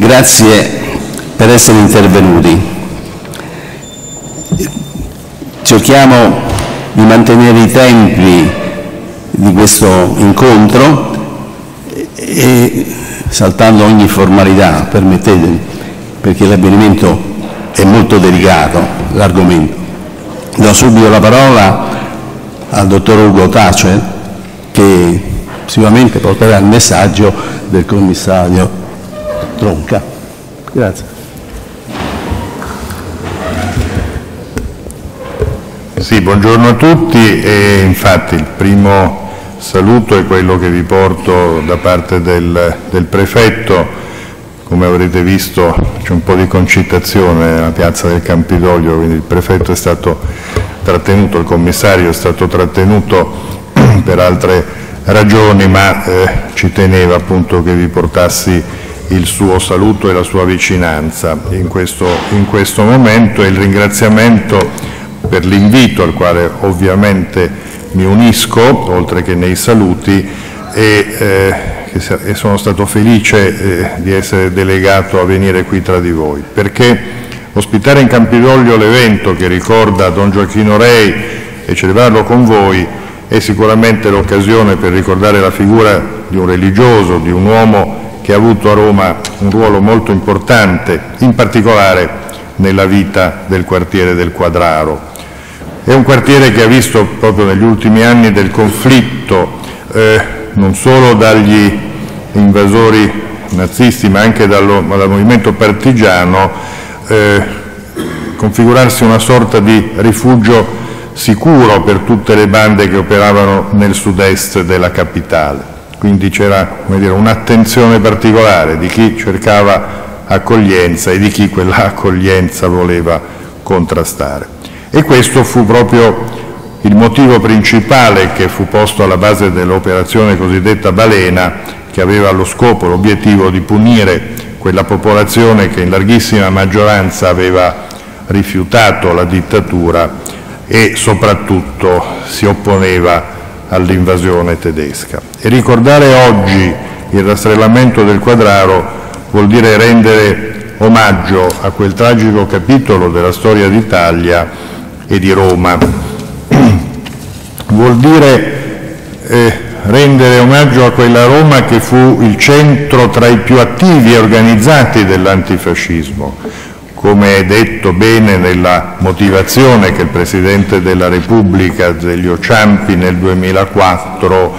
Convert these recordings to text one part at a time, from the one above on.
Grazie per essere intervenuti. Cerchiamo di mantenere i tempi di questo incontro e saltando ogni formalità, permettetemi, perché l'avvenimento è molto delicato, l'argomento. Do subito la parola al dottor Ugo Tace, che sicuramente porterà il messaggio del commissario Tronca. Grazie. Sì, buongiorno a tutti e infatti il primo saluto è quello che vi porto da parte del prefetto. Come avrete visto c'è un po' di concitazione nella piazza del Campidoglio, quindi il prefetto è stato trattenuto, il commissario è stato trattenuto per altre ragioni, ma ci teneva appunto che vi portassi il suo saluto e la sua vicinanza in questo momento, e il ringraziamento per l'invito al quale ovviamente mi unisco, oltre che nei saluti, e sono stato felice di essere delegato a venire qui tra di voi, perché ospitare in Campidoglio l'evento che ricorda Don Gioacchino Rei e celebrarlo con voi è sicuramente l'occasione per ricordare la figura di un religioso, di un uomo che ha avuto a Roma un ruolo molto importante, in particolare nella vita del quartiere del Quadraro. È un quartiere che ha visto proprio negli ultimi anni del conflitto, non solo dagli invasori nazisti ma anche dal movimento partigiano, configurarsi una sorta di rifugio sicuro per tutte le bande che operavano nel sud-est della capitale. Quindi c'era, come dire, un'attenzione particolare di chi cercava accoglienza e di chi quella accoglienza voleva contrastare. E questo fu proprio il motivo principale che fu posto alla base dell'operazione cosiddetta Balena, che aveva lo scopo, l'obiettivo di punire quella popolazione che in larghissima maggioranza aveva rifiutato la dittatura e soprattutto si opponeva all'invasione tedesca. E ricordare oggi il rastrellamento del Quadraro vuol dire rendere omaggio a quel tragico capitolo della storia d'Italia e di Roma. Vuol dire rendere omaggio a quella Roma che fu il centro tra i più attivi e organizzati dell'antifascismo, come è detto bene nella motivazione che il Presidente della Repubblica Azeglio Ciampi nel 2004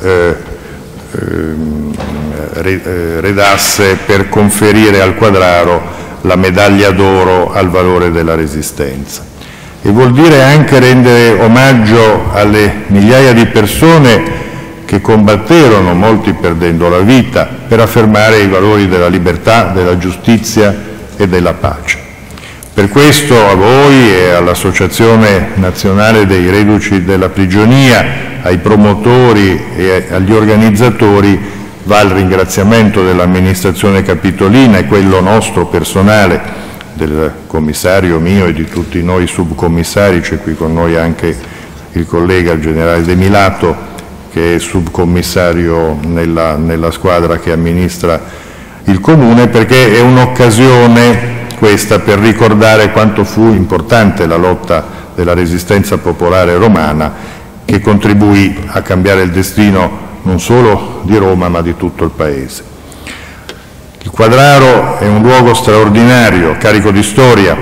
redasse per conferire al Quadraro la medaglia d'oro al valore della Resistenza. E vuol dire anche rendere omaggio alle migliaia di persone che combatterono, molti perdendo la vita, per affermare i valori della libertà, della giustizia e della pace. Per questo a voi e all'Associazione Nazionale dei Reduci della Prigionia, ai promotori e agli organizzatori va il ringraziamento dell'amministrazione capitolina e quello nostro personale, del commissario mio e di tutti noi subcommissari. C'è qui con noi anche il collega, il generale De Milato, che è subcommissario nella squadra che amministra il Comune, perché è un'occasione questa per ricordare quanto fu importante la lotta della resistenza popolare romana, che contribuì a cambiare il destino non solo di Roma ma di tutto il Paese. Il Quadraro è un luogo straordinario, carico di storia,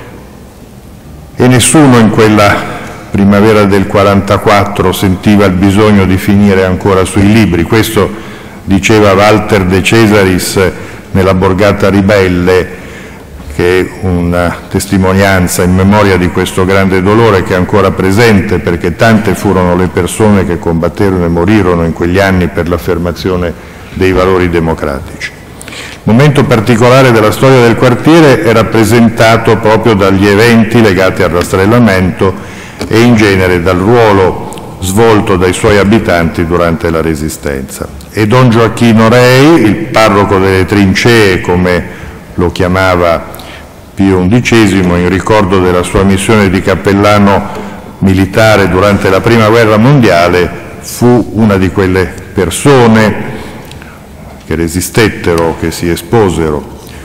e nessuno in quella primavera del 44 sentiva il bisogno di finire ancora sui libri. Questo diceva Walter De Cesaris nella Borgata Ribelle, che è una testimonianza in memoria di questo grande dolore che è ancora presente, perché tante furono le persone che combatterono e morirono in quegli anni per l'affermazione dei valori democratici. Il momento particolare della storia del quartiere è rappresentato proprio dagli eventi legati al rastrellamento e in genere dal ruolo svolto dai suoi abitanti durante la Resistenza. E Don Gioacchino Rei, il parroco delle trincee, come lo chiamava Pio XI, in ricordo della sua missione di cappellano militare durante la Prima Guerra Mondiale, fu una di quelle persone che resistettero, che si esposero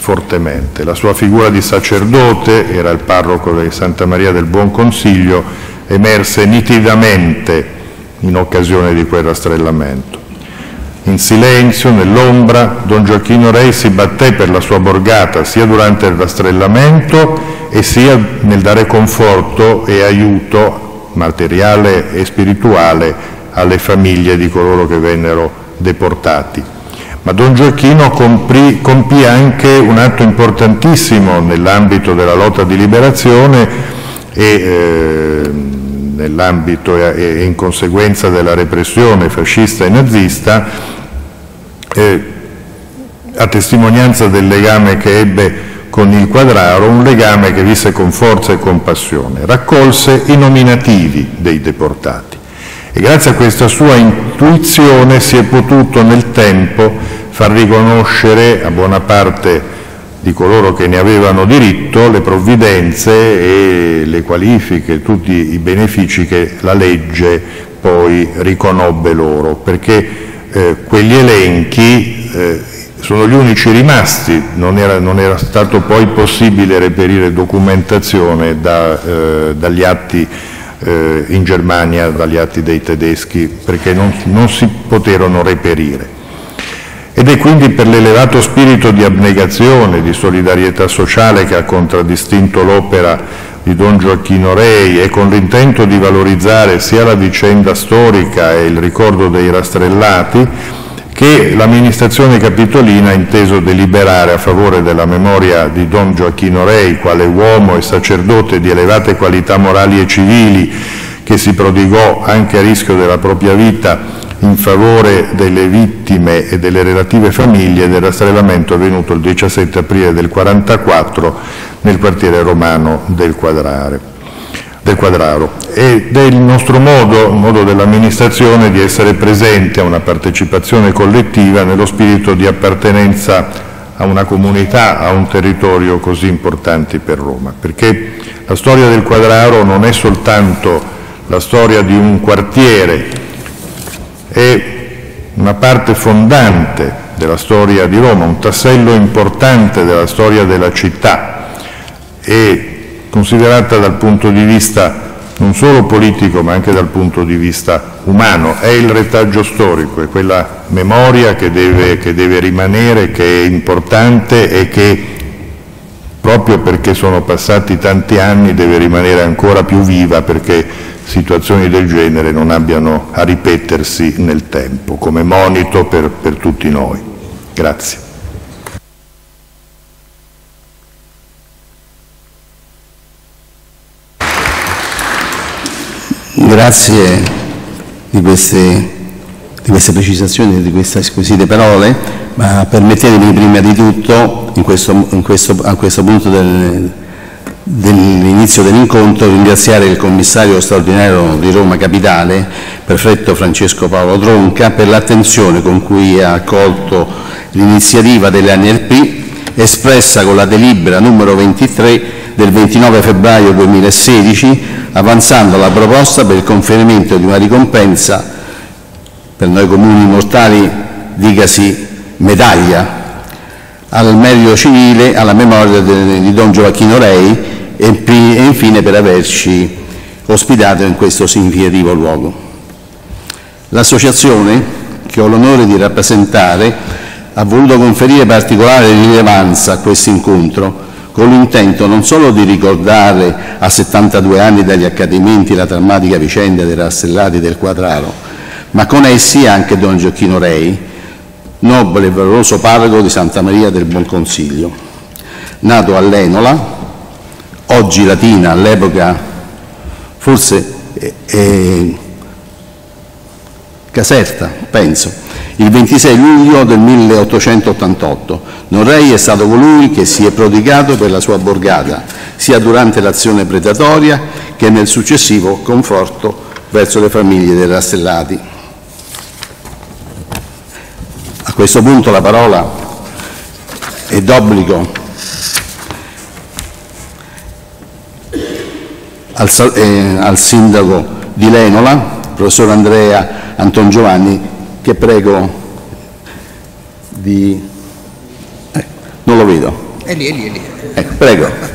fortemente. La sua figura di sacerdote, era il parroco di Santa Maria del Buon Consiglio, emerse nitidamente in occasione di quel rastrellamento. In silenzio, nell'ombra, Don Gioacchino Rei si batté per la sua borgata sia durante il rastrellamento e sia nel dare conforto e aiuto materiale e spirituale alle famiglie di coloro che vennero deportati. Ma Don Gioacchino compì anche un atto importantissimo nell'ambito della lotta di liberazione e nell'ambito e in conseguenza della repressione fascista e nazista, a testimonianza del legame che ebbe con il Quadraro, un legame che visse con forza e compassione. Raccolse i nominativi dei deportati e grazie a questa sua intuizione si è potuto nel tempo far riconoscere a buona parte di coloro che ne avevano diritto le provvidenze e le qualifiche, tutti i benefici che la legge poi riconobbe loro, perché quegli elenchi sono gli unici rimasti, non era stato poi possibile reperire documentazione dagli atti in Germania, dagli atti dei tedeschi, perché non si poterono reperire. Ed è quindi per l'elevato spirito di abnegazione, di solidarietà sociale che ha contraddistinto l'opera di Don Gioacchino Rei e con l'intento di valorizzare sia la vicenda storica e il ricordo dei rastrellati che l'amministrazione capitolina ha inteso deliberare a favore della memoria di Don Gioacchino Rei, quale uomo e sacerdote di elevate qualità morali e civili che si prodigò anche a rischio della propria vita in favore delle vittime e delle relative famiglie del rastrellamento avvenuto il 17 aprile del 1944 nel quartiere romano del Quadraro. Ed è il nostro modo, il modo dell'amministrazione, di essere presente a una partecipazione collettiva nello spirito di appartenenza a una comunità, a un territorio così importante per Roma, perché la storia del Quadraro non è soltanto la storia di un quartiere, è una parte fondante della storia di Roma, un tassello importante della storia della città e considerata dal punto di vista non solo politico ma anche dal punto di vista umano. È il retaggio storico, è quella memoria che deve rimanere, che è importante e che proprio perché sono passati tanti anni deve rimanere ancora più viva, perché situazioni del genere non abbiano a ripetersi nel tempo, come monito per tutti noi. Grazie. Grazie di queste precisazioni e di queste squisite parole, ma permettetemi prima di tutto, a questo punto dell'inizio dell'incontro, ringraziare il commissario straordinario di Roma Capitale, prefetto Francesco Paolo Tronca, per l'attenzione con cui ha accolto l'iniziativa dell'ANLP espressa con la delibera numero 23 del 29 febbraio 2016, avanzando la proposta per il conferimento di una ricompensa per noi comuni mortali, dicasi medaglia, al merito civile alla memoria di Don Gioacchino Rei e infine per averci ospitato in questo significativo luogo. L'associazione, che ho l'onore di rappresentare, ha voluto conferire particolare rilevanza a questo incontro con l'intento non solo di ricordare a 72 anni dagli accadimenti la drammatica vicenda dei rastrellati del Quadraro, ma con essi anche Don Gioacchino Rei, nobile e valoroso parroco di Santa Maria del Buon Consiglio, nato a Lenola, oggi Latina, all'epoca forse Caserta, penso, il 26 luglio del 1888. Don Rei è stato colui che si è prodigato per la sua borgata, sia durante l'azione predatoria che nel successivo conforto verso le famiglie dei rastrellati. A questo punto la parola è d'obbligo al sindaco di Lenola, professor Andrea Anton Giovanni, che prego di... non lo vedo. È lì. Ecco, prego.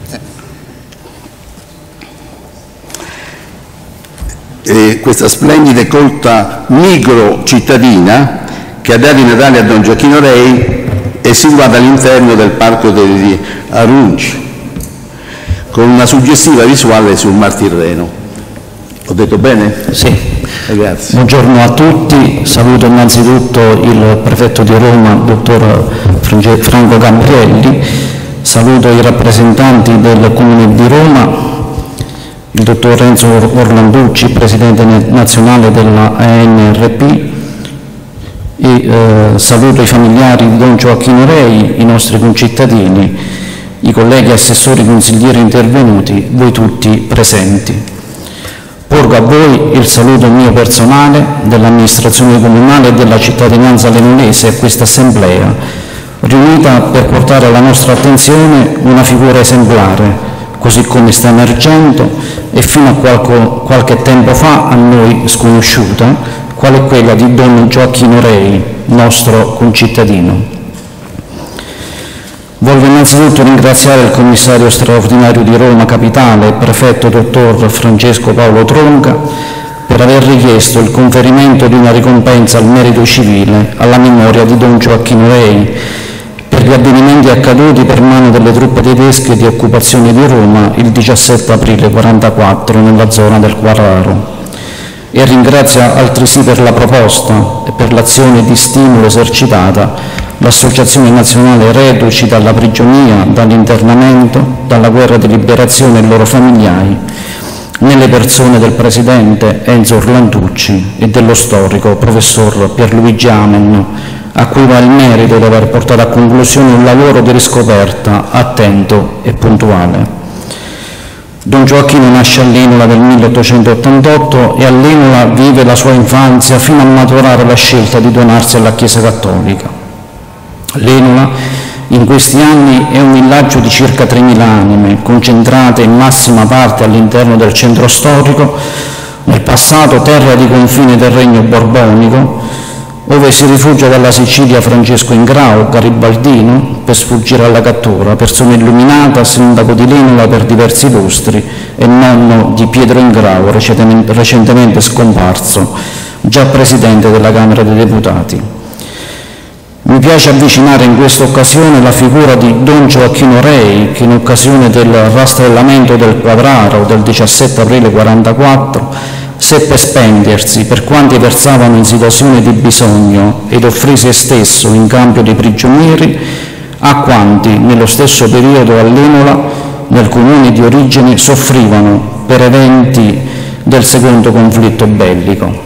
Questa splendida e colta micro cittadina che ha dato i Natali a Don Gioacchino Rei è situata all'interno del Parco degli Arunci, con una suggestiva visuale sul Mar Tirreno. Ho detto bene? Sì. Grazie. Buongiorno a tutti, saluto innanzitutto il prefetto di Roma, dottor Franco Camprielli, saluto i rappresentanti del Comune di Roma, il dottor Renzo Orlanducci, presidente nazionale della ANRP, e saluto i familiari di Don Gioacchino Rei, i nostri concittadini, i colleghi assessori consiglieri intervenuti, voi tutti presenti. Porgo a voi il saluto mio personale, dell'amministrazione comunale e della cittadinanza lemonese a questa assemblea, riunita per portare alla nostra attenzione una figura esemplare, così come sta emergendo e fino a qualche tempo fa a noi sconosciuta, qual è quella di Don Gioacchino Rei, nostro concittadino. Voglio innanzitutto ringraziare il commissario straordinario di Roma Capitale, prefetto dottor Francesco Paolo Tronca, per aver richiesto il conferimento di una ricompensa al merito civile alla memoria di Don Gioacchino Rei per gli avvenimenti accaduti per mano delle truppe tedesche di occupazione di Roma il 17 aprile 1944 nella zona del Quarraro. E ringrazia altresì per la proposta e per l'azione di stimolo esercitata l'Associazione Nazionale Reduci dalla prigionia, dall'internamento, dalla guerra di liberazione e i loro familiari, nelle persone del presidente Enzo Orlanducci e dello storico professor Pierluigi Amen, a cui va il merito di aver portato a conclusione un lavoro di riscoperta attento e puntuale. Don Gioacchino nasce a Lenola nel 1888 e a Lenola vive la sua infanzia fino a maturare la scelta di donarsi alla Chiesa Cattolica. Lenola in questi anni è un villaggio di circa 3.000 anime, concentrate in massima parte all'interno del centro storico, nel passato terra di confine del Regno Borbonico, ove si rifugia dalla Sicilia Francesco Ingrao, garibaldino, per sfuggire alla cattura, persona illuminata, sindaco di Lenola per diversi lustri e nonno di Pietro Ingrao, recentemente scomparso, già presidente della Camera dei Deputati. Mi piace avvicinare in questa occasione la figura di Don Gioacchino Rei, che in occasione del rastrellamento del Quarraro del 17 aprile 1944 seppe spendersi per quanti versavano in situazione di bisogno ed offrì se stesso in cambio di prigionieri a quanti nello stesso periodo a Lenola, nel comune di origine, soffrivano per eventi del secondo conflitto bellico.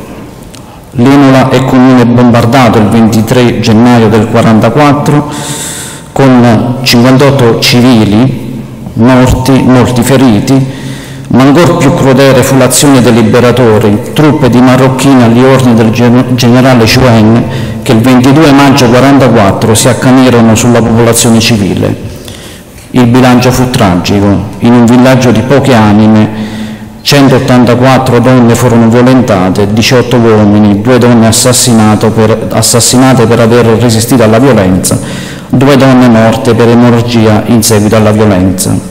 Lenola è comune bombardato il 23 gennaio del 1944 con 58 civili morti, molti feriti, ma ancor più crudele fu l'azione dei liberatori, truppe di marocchini agli ordini del generale Chouin, che il 22 maggio 1944 si accanirono sulla popolazione civile. Il bilancio fu tragico. In un villaggio di poche anime 184 donne furono violentate, 18 uomini, 2 donne assassinate per aver resistito alla violenza, 2 donne morte per emorragia in seguito alla violenza.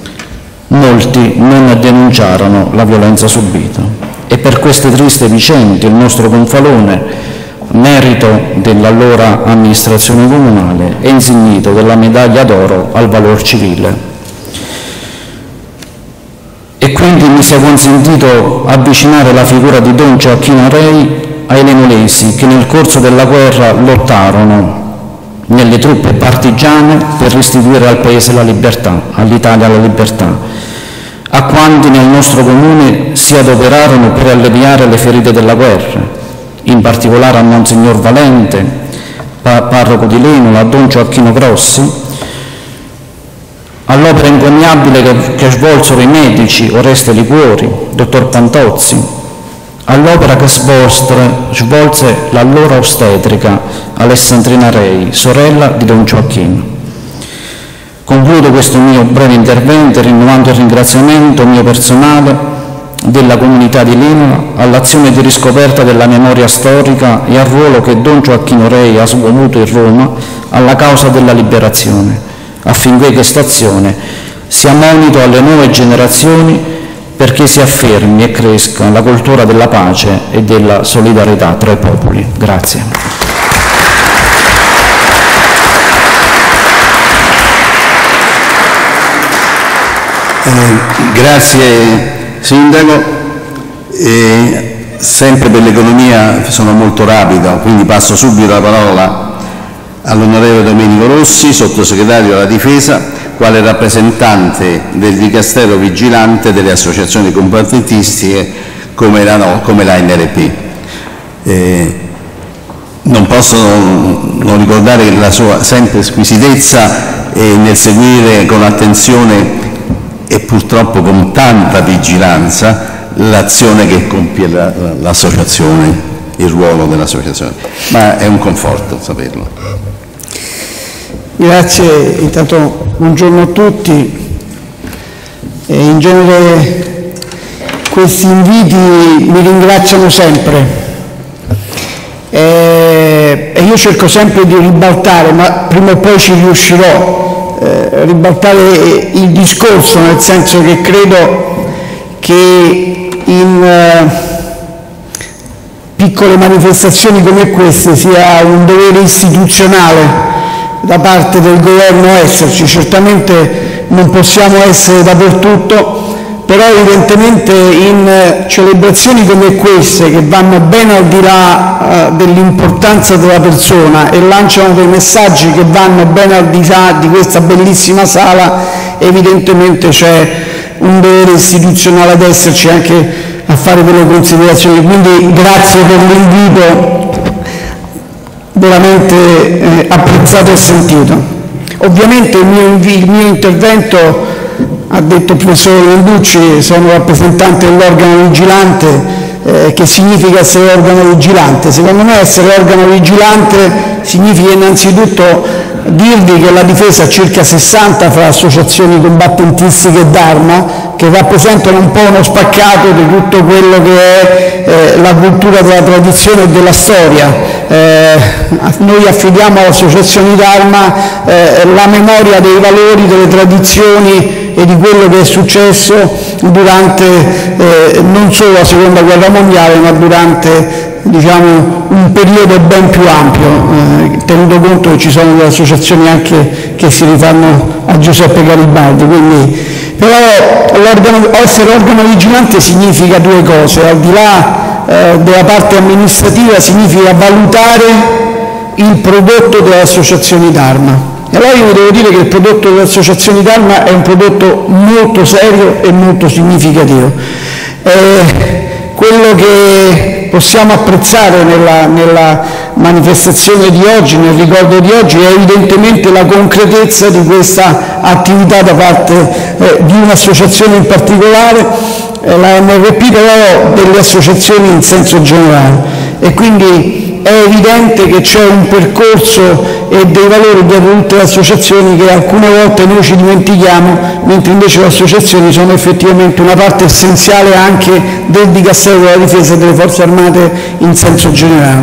Molti non denunciarono la violenza subita e per queste triste vicende il nostro Gonfalone, merito dell'allora amministrazione comunale, è insignito della medaglia d'oro al valor civile. E quindi mi sia consentito avvicinare la figura di Don Gioacchino Rei ai lenolesi che nel corso della guerra lottarono nelle truppe partigiane per restituire al Paese la libertà, all'Italia la libertà, a quanti nel nostro comune si adoperarono per alleviare le ferite della guerra, in particolare a Monsignor Valente, parroco di Lenola, a Don Gioacchino Grossi, all'opera encomiabile che svolsero i medici Oreste Liguori, dottor Pantozzi, all'opera che svolse l'allora ostetrica Alessandrina Rei, sorella di Don Gioacchino. Concludo questo mio breve intervento rinnovando il ringraziamento mio personale, della comunità di Lenola, all'azione di riscoperta della memoria storica e al ruolo che Don Gioacchino Rei ha svolto in Roma alla causa della liberazione, affinché questa azione sia monito alle nuove generazioni perché si affermi e cresca la cultura della pace e della solidarietà tra i popoli. Grazie. Grazie Sindaco. Sempre per l'economia sono molto rapido, quindi passo subito la parola all'onorevole Domenico Rossi, sottosegretario alla Difesa, quale rappresentante del Dicastero vigilante delle associazioni combattentistiche come la NRP. Non posso non ricordare la sua sempre squisitezza nel seguire con attenzione e purtroppo con tanta vigilanza l'azione che compie l'associazione, il ruolo dell'associazione, ma è un conforto saperlo. Grazie, intanto buongiorno a tutti. In genere questi inviti mi ringraziano sempre e io cerco sempre di ribaltare, ma prima o poi ci riuscirò a ribaltare il discorso, nel senso che credo che in piccole manifestazioni come queste sia un dovere istituzionale da parte del governo esserci. Certamente non possiamo essere dappertutto, però evidentemente in celebrazioni come queste, che vanno ben al di là dell'importanza della persona e lanciano dei messaggi che vanno ben al di là di questa bellissima sala, evidentemente c'è un dovere istituzionale ad esserci, anche a fare delle considerazioni. Quindi grazie per l'invito, veramente apprezzato e sentito. Ovviamente il mio intervento, ha detto il professore Lenducci, sono rappresentante dell'organo vigilante. Che significa essere organo vigilante? Secondo me essere organo vigilante significa innanzitutto dirvi che la Difesa ha circa 60 fra associazioni combattentistiche d'arma, che rappresentano un po' uno spaccato di tutto quello che è la cultura della tradizione e della storia. Noi affidiamo alle associazioni d'arma la memoria dei valori, delle tradizioni e di quello che è successo durante non solo la Seconda Guerra Mondiale, ma durante, diciamo, un periodo ben più ampio, tenuto conto che ci sono delle associazioni anche che si rifanno a Giuseppe Garibaldi. Quindi, però essere organo vigilante significa due cose: al di là della parte amministrativa significa valutare il prodotto delle associazioni d'arma. E allora io devo dire che il prodotto delle associazioni d'arma è un prodotto molto serio e molto significativo. Quello che possiamo apprezzare nella manifestazione di oggi, nel ricordo di oggi, è evidentemente la concretezza di questa attività da parte di un'associazione in particolare, la NRP, però delle associazioni in senso generale. E quindi è evidente che c'è un percorso e dei valori di tutte le associazioni che alcune volte noi ci dimentichiamo, mentre invece le associazioni sono effettivamente una parte essenziale anche del Dicastero della Difesa e delle Forze Armate in senso generale.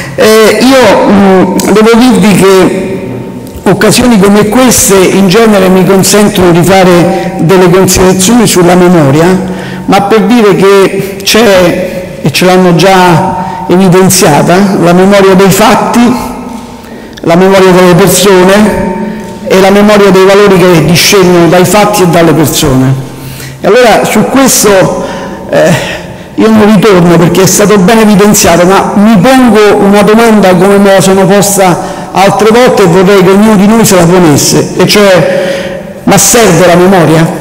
Io devo dirvi che occasioni come queste in genere mi consentono di fare delle considerazioni sulla memoria, ma per dire che c'è, e ce l'hanno già evidenziata, la memoria dei fatti, la memoria delle persone e la memoria dei valori che discendono dai fatti e dalle persone. E allora su questo io non ritorno perché è stato ben evidenziato, ma mi pongo una domanda come me la sono posta altre volte e vorrei che ognuno di noi se la ponesse, e cioè: ma serve la memoria?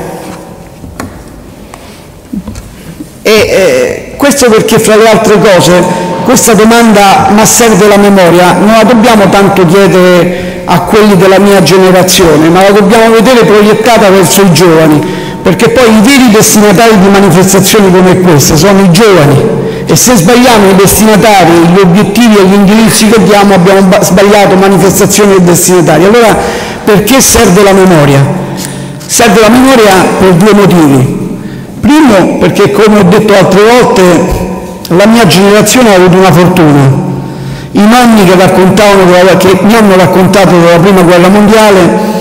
Questo perché, fra le altre cose, questa domanda, ma serve la memoria, non la dobbiamo tanto chiedere a quelli della mia generazione, ma la dobbiamo vedere proiettata verso i giovani, perché poi i veri destinatari di manifestazioni come queste sono i giovani, e se sbagliamo i destinatari, gli obiettivi e gli indirizzi che diamo, abbiamo sbagliato manifestazioni e destinatari. Allora, perché serve la memoria? Serve la memoria per due motivi. Primo, perché, come ho detto altre volte, la mia generazione ha avuto una fortuna. I nonni che mi hanno raccontato della Prima Guerra Mondiale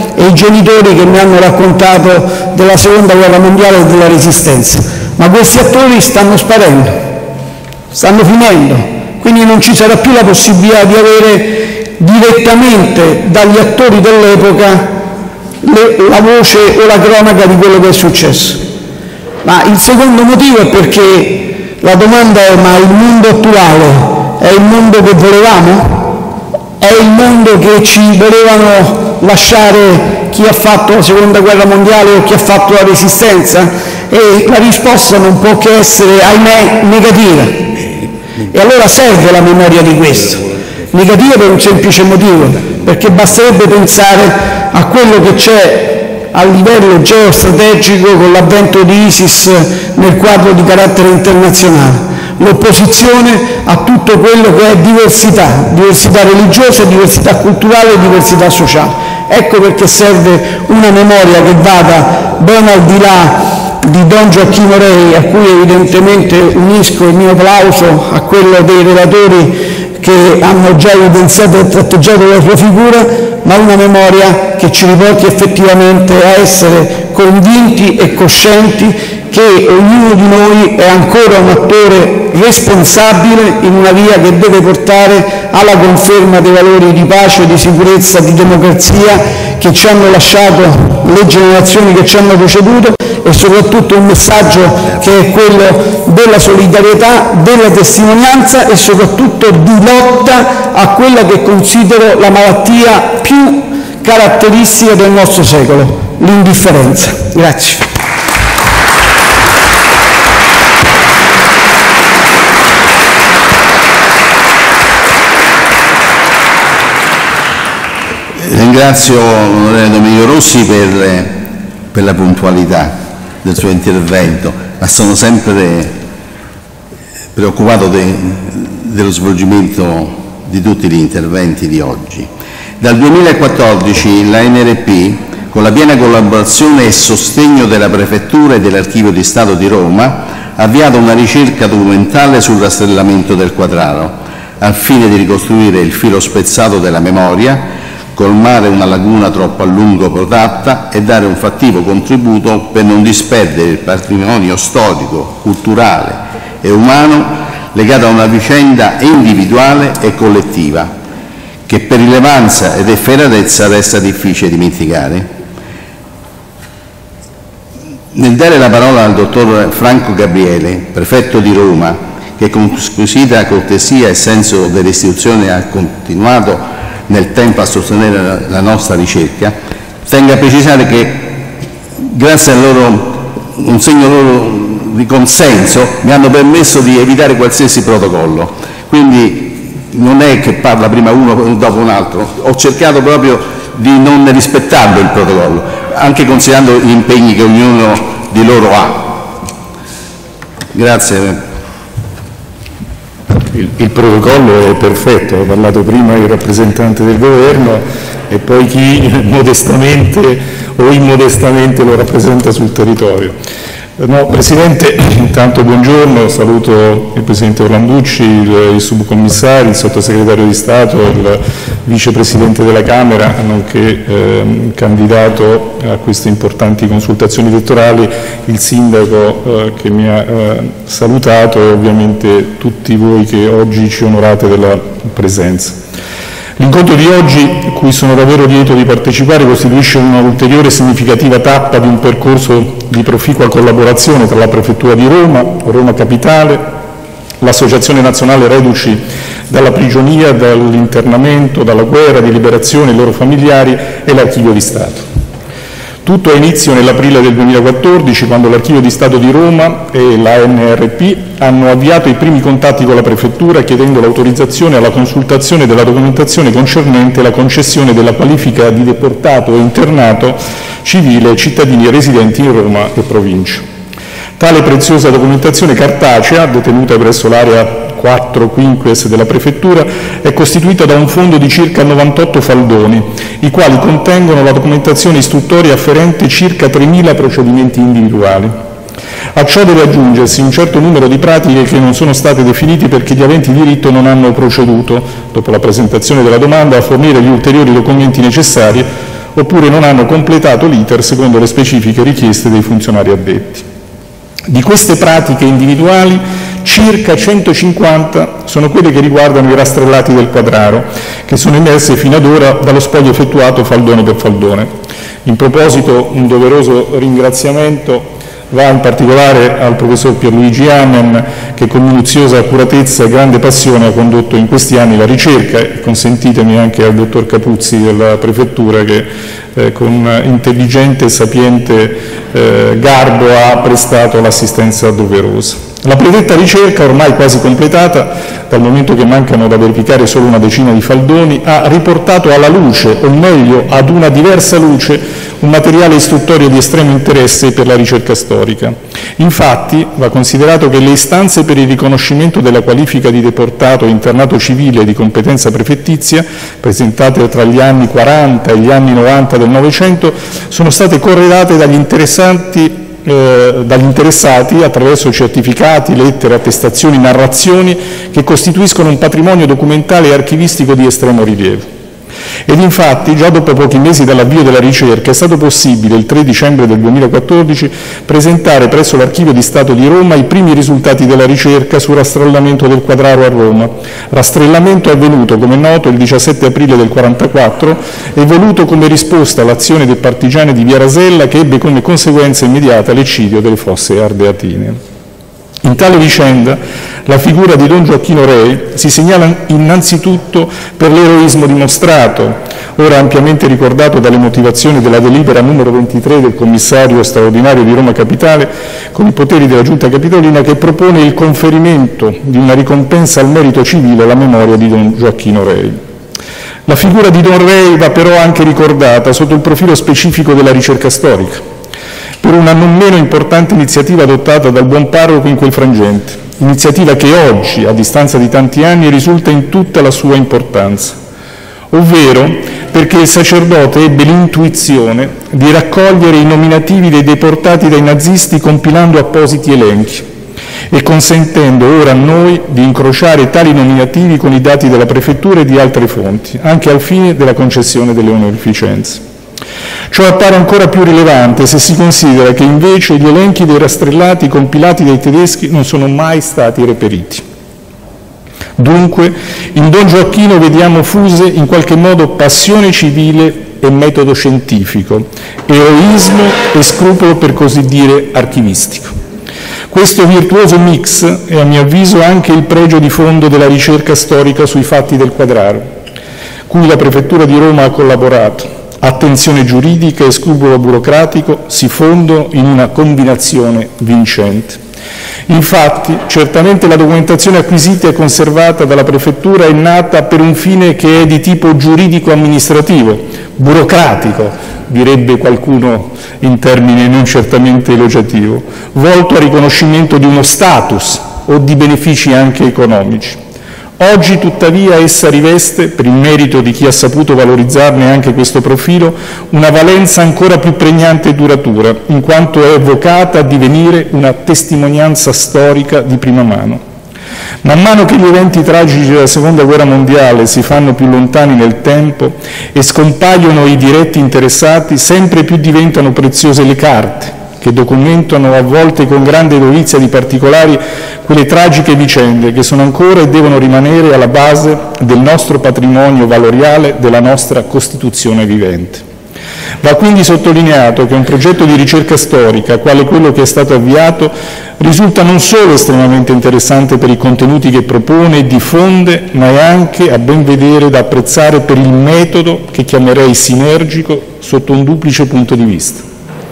e i genitori che mi hanno raccontato della Seconda Guerra Mondiale e della Resistenza. Ma questi attori stanno sparendo, stanno finendo, quindi non ci sarà più la possibilità di avere direttamente dagli attori dell'epoca la voce o la cronaca di quello che è successo. Ma il secondo motivo è perché la domanda è: ma il mondo attuale è il mondo che volevamo? È il mondo che ci volevano lasciare chi ha fatto la Seconda Guerra Mondiale o chi ha fatto la Resistenza? E la risposta non può che essere, ahimè, negativa. E allora serve la memoria di questo. Negativa per un semplice motivo, perché basterebbe pensare a quello che c'è a livello geostrategico con l'avvento di ISIS nel quadro di carattere internazionale. L'opposizione a tutto quello che è diversità religiosa, diversità culturale e diversità sociale. Ecco perché serve una memoria che vada ben al di là di Don Gioacchino Rei, a cui evidentemente unisco il mio plauso a quello dei relatori che hanno già evidenziato e tratteggiato la sua figura, ma una memoria che ci riporti effettivamente a essere convinti e coscienti che ognuno di noi è ancora un attore responsabile in una via che deve portare alla conferma dei valori di pace, di sicurezza, di democrazia che ci hanno lasciato le generazioni che ci hanno preceduto, e soprattutto un messaggio che è quello della solidarietà, della testimonianza e soprattutto di lotta a quella che considero la malattia più caratteristica del nostro secolo, l'indifferenza. Grazie. Ringrazio l'onorevole Domenico Rossi per la puntualità del suo intervento, ma sono sempre preoccupato dello svolgimento di tutti gli interventi di oggi. Dal 2014 la NRP, con la piena collaborazione e sostegno della Prefettura e dell'Archivio di Stato di Roma, ha avviato una ricerca documentale sul rastrellamento del Quadraro, al fine di ricostruire il filo spezzato della memoria, colmare una laguna troppo a lungo protratta e dare un fattivo contributo per non disperdere il patrimonio storico, culturale e umano legato a una vicenda individuale e collettiva che per rilevanza ed efferatezza resta difficile dimenticare. Nel dare la parola al dottor Franco Gabriele, prefetto di Roma, che con squisita cortesia e senso dell'istituzione ha continuato nel tempo a sostenere la nostra ricerca, tengo a precisare che grazie a un segno loro di consenso mi hanno permesso di evitare qualsiasi protocollo, quindi non è che parla prima uno dopo un altro, ho cercato proprio di non rispettarlo il protocollo, anche considerando gli impegni che ognuno di loro ha. Grazie. Il protocollo è perfetto, ha parlato prima il rappresentante del governo e poi chi modestamente o immodestamente lo rappresenta sul territorio. No, Presidente, intanto buongiorno, saluto il Presidente Orlanducci, il subcommissario, il Sottosegretario di Stato, il Vicepresidente della Camera, nonché candidato a queste importanti consultazioni elettorali, il Sindaco che mi ha salutato e ovviamente tutti voi che oggi ci onorate della presenza. L'incontro di oggi, a cui sono davvero lieto di partecipare, costituisce una ulteriore significativa tappa di un percorso di proficua collaborazione tra la Prefettura di Roma, Roma Capitale, l'Associazione Nazionale Reduci dalla prigionia, dall'internamento, dalla guerra, di liberazione, i loro familiari e l'Archivio di Stato. Tutto ha inizio nell'aprile del 2014, quando l'Archivio di Stato di Roma e la NRP hanno avviato i primi contatti con la Prefettura chiedendo l'autorizzazione alla consultazione della documentazione concernente la concessione della qualifica di deportato o internato civile ai cittadini residenti in Roma e provincia. Tale preziosa documentazione cartacea, detenuta presso l'area 4 quinques della Prefettura, è costituita da un fondo di circa 98 faldoni, i quali contengono la documentazione istruttoria afferente circa 3.000 procedimenti individuali. A ciò deve aggiungersi un certo numero di pratiche che non sono state definite perché gli aventi diritto non hanno proceduto, dopo la presentazione della domanda, a fornire gli ulteriori documenti necessari oppure non hanno completato l'iter secondo le specifiche richieste dei funzionari addetti. Di queste pratiche individuali, circa 150 sono quelle che riguardano i rastrellati del Quadraro, che sono emerse fino ad ora dallo spoglio effettuato faldone per faldone. In proposito, un doveroso ringraziamento va in particolare al professor Pierluigi Amen, che con minuziosa accuratezza e grande passione ha condotto in questi anni la ricerca, e consentitemi anche al dottor Capuzzi della Prefettura, che con intelligente e sapiente garbo ha prestato l'assistenza doverosa. La predetta ricerca, ormai quasi completata, dal momento che mancano da verificare solo una decina di faldoni, ha riportato alla luce, o meglio ad una diversa luce, un materiale istruttorio di estremo interesse per la ricerca storica. Infatti, va considerato che le istanze per il riconoscimento della qualifica di deportato o internato civile di competenza prefettizia, presentate tra gli anni 40 e gli anni 90 del Novecento, sono state corredate dagli interessati attraverso certificati, lettere, attestazioni, narrazioni che costituiscono un patrimonio documentale e archivistico di estremo rilievo. Ed infatti, già dopo pochi mesi dall'avvio della ricerca, è stato possibile, il 3 dicembre del 2014, presentare presso l'Archivio di Stato di Roma i primi risultati della ricerca sul rastrellamento del Quadraro a Roma. Rastrellamento avvenuto, come è noto, il 17 aprile del 1944 e voluto come risposta all'azione dei partigiani di Via Rasella, che ebbe come conseguenza immediata l'eccidio delle fosse ardeatine. In tale vicenda la figura di Don Gioacchino Rei si segnala innanzitutto per l'eroismo dimostrato, ora ampiamente ricordato dalle motivazioni della delibera numero 23 del commissario straordinario di Roma Capitale, con i poteri della Giunta Capitolina, che propone il conferimento di una ricompensa al merito civile alla memoria di Don Gioacchino Rei. La figura di Don Rei va però anche ricordata sotto il profilo specifico della ricerca storica, per una non meno importante iniziativa adottata dal buon parroco in quel frangente, iniziativa che oggi, a distanza di tanti anni, risulta in tutta la sua importanza, ovvero perché il sacerdote ebbe l'intuizione di raccogliere i nominativi dei deportati dai nazisti compilando appositi elenchi e consentendo ora a noi di incrociare tali nominativi con i dati della Prefettura e di altre fonti, anche al fine della concessione delle onorificenze. Ciò appare ancora più rilevante se si considera che invece gli elenchi dei rastrellati compilati dai tedeschi non sono mai stati reperiti. Dunque, in Don Gioacchino vediamo fuse in qualche modo passione civile e metodo scientifico, eroismo e scrupolo per così dire archivistico. Questo virtuoso mix è a mio avviso anche il pregio di fondo della ricerca storica sui fatti del Quadraro, cui la Prefettura di Roma ha collaborato. Attenzione giuridica e scrupolo burocratico si fondono in una combinazione vincente. Infatti, certamente la documentazione acquisita e conservata dalla Prefettura è nata per un fine che è di tipo giuridico-amministrativo, burocratico, direbbe qualcuno in termine non certamente elogiativo, volto al riconoscimento di uno status o di benefici anche economici. Oggi, tuttavia, essa riveste, per il merito di chi ha saputo valorizzarne anche questo profilo, una valenza ancora più pregnante e duratura, in quanto è vocata a divenire una testimonianza storica di prima mano. Man mano che gli eventi tragici della Seconda Guerra Mondiale si fanno più lontani nel tempo e scompaiono i diretti interessati, sempre più diventano preziose le carte, che documentano a volte con grande dovizia di particolari quelle tragiche vicende che sono ancora e devono rimanere alla base del nostro patrimonio valoriale, della nostra Costituzione vivente. Va quindi sottolineato che un progetto di ricerca storica, quale quello che è stato avviato, risulta non solo estremamente interessante per i contenuti che propone e diffonde, ma è anche, a ben vedere, da apprezzare per il metodo che chiamerei sinergico sotto un duplice punto di vista.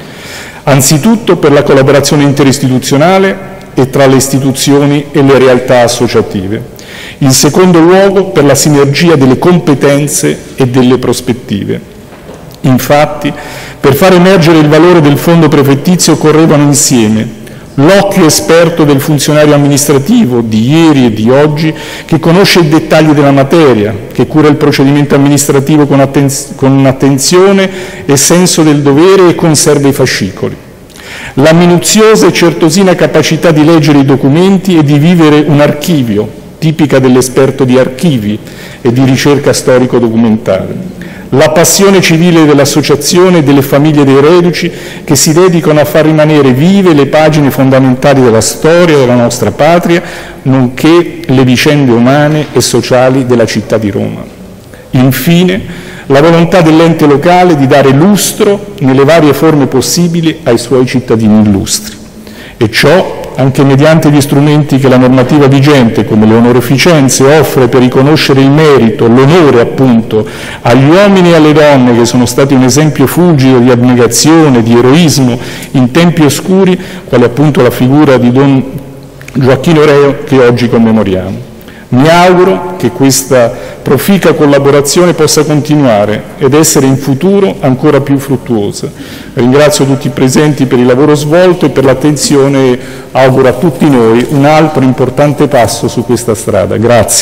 Anzitutto per la collaborazione interistituzionale e tra le istituzioni e le realtà associative. In secondo luogo per la sinergia delle competenze e delle prospettive. Infatti, per far emergere il valore del fondo prefettizio correvano insieme l'occhio esperto del funzionario amministrativo di ieri e di oggi, che conosce i dettagli della materia, che cura il procedimento amministrativo con attenzione e senso del dovere e conserva i fascicoli. La minuziosa e certosina capacità di leggere i documenti e di vivere un archivio, tipica dell'esperto di archivi e di ricerca storico-documentale. la passione civile dell'associazione e delle famiglie dei reduci che si dedicano a far rimanere vive le pagine fondamentali della storia della nostra patria, nonché le vicende umane e sociali della città di Roma. Infine, la volontà dell'ente locale di dare lustro nelle varie forme possibili ai suoi cittadini illustri, e ciò anche mediante gli strumenti che la normativa vigente, come le onorificenze, offre per riconoscere il merito, l'onore appunto, agli uomini e alle donne che sono stati un esempio fulgido di abnegazione, di eroismo in tempi oscuri, quale appunto la figura di Don Gioacchino Reo che oggi commemoriamo. Mi auguro che questa proficua collaborazione possa continuare ed essere in futuro ancora più fruttuosa. Ringrazio tutti i presenti per il lavoro svolto e per l'attenzione e auguro a tutti noi un altro importante passo su questa strada. Grazie.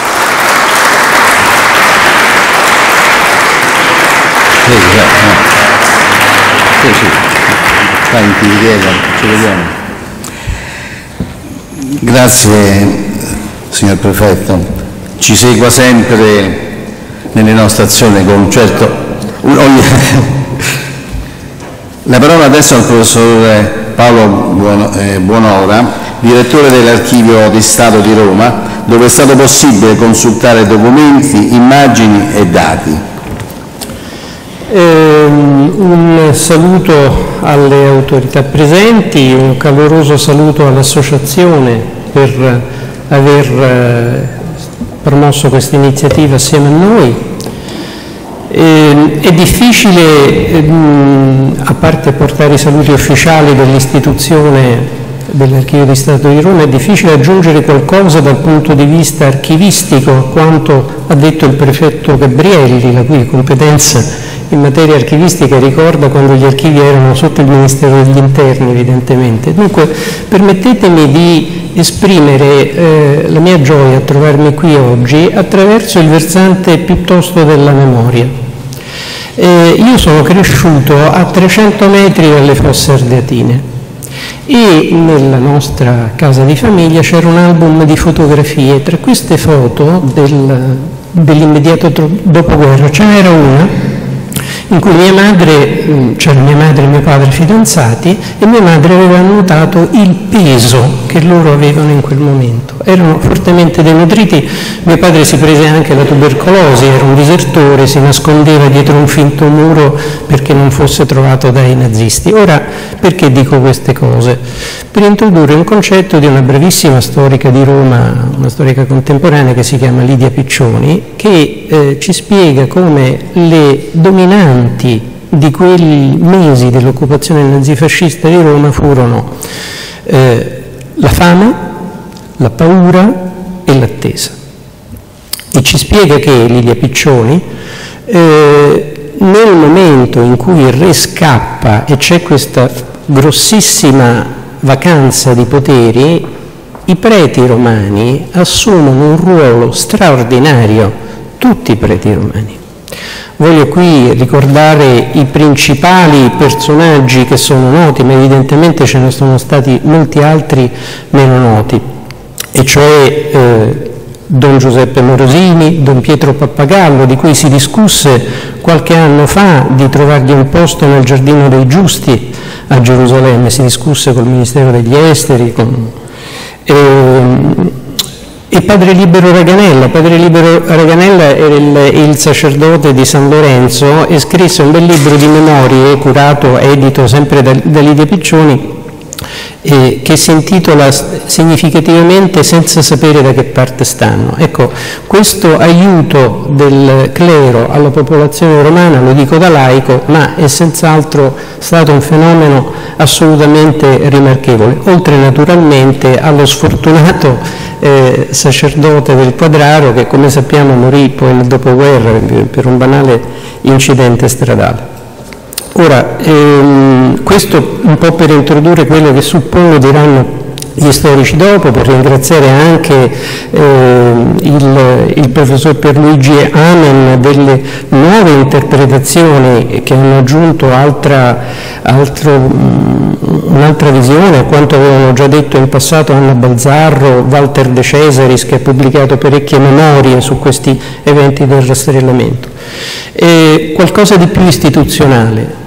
Grazie signor Prefetto, ci segua sempre nelle nostre azioni con un certo... La parola adesso al professor Paolo Buonora, direttore dell'Archivio di Stato di Roma, dove è stato possibile consultare documenti, immagini e dati. Un saluto alle autorità presenti, un caloroso saluto all'associazione per aver promosso questa iniziativa assieme a noi. È difficile, a parte portare i saluti ufficiali dell'istituzione dell'Archivio di Stato di Roma, è difficile aggiungere qualcosa dal punto di vista archivistico a quanto ha detto il prefetto Gabrielli, la cui competenza in materia archivistica ricorda quando gli archivi erano sotto il Ministero degli Interni, evidentemente. Dunque, permettetemi di esprimere la mia gioia a trovarmi qui oggi attraverso il versante piuttosto della memoria. Io sono cresciuto a 300 metri dalle Fosse Ardeatine e nella nostra casa di famiglia c'era un album di fotografie. Tra queste foto dell'immediato dopoguerra ce n'era una in cui c'era mia madre e mio padre fidanzati, e mia madre aveva notato il peso che loro avevano in quel momento. Erano fortemente denutriti, mio padre si prese anche la tubercolosi, era un disertore, si nascondeva dietro un finto muro perché non fosse trovato dai nazisti. Ora, perché dico queste cose? Per introdurre un concetto di una bravissima storica di Roma, una storica contemporanea che si chiama Lidia Piccioni, che ci spiega come le dominanti di quei mesi dell'occupazione nazifascista di Roma furono la fame, la paura e l'attesa. E ci spiega che Lidia Piccioni, nel momento in cui il re scappa e c'è questa grossissima vacanza di poteri, i preti romani assumono un ruolo straordinario, tutti i preti romani. Voglio qui ricordare i principali personaggi che sono noti, ma evidentemente ce ne sono stati molti altri meno noti, e cioè Don Giuseppe Morosini, Don Pietro Pappagallo, di cui si discusse qualche anno fa di trovargli un posto nel Giardino dei Giusti a Gerusalemme, si discusse col Ministero degli Esteri, e Padre Libero Raganella. Padre Libero Raganella era il sacerdote di San Lorenzo e scrisse un bel libro di memorie, curato, edito sempre da Lidia Piccioni, che si intitola significativamente Senza sapere da che parte stanno. Ecco, questo aiuto del clero alla popolazione romana, lo dico da laico, ma è senz'altro stato un fenomeno assolutamente rimarchevole, oltre naturalmente allo sfortunato sacerdote del Quadraro, che come sappiamo morì poi nel dopoguerra per un banale incidente stradale. Ora, questo un po' per introdurre quello che suppongo diranno gli storici dopo, per ringraziare anche il professor Pierluigi Amen delle nuove interpretazioni che hanno aggiunto un'altra visione a quanto avevano già detto in passato Anna Balzarro, Walter De Cesaris, che ha pubblicato parecchie memorie su questi eventi del rastrellamento. Qualcosa di più istituzionale.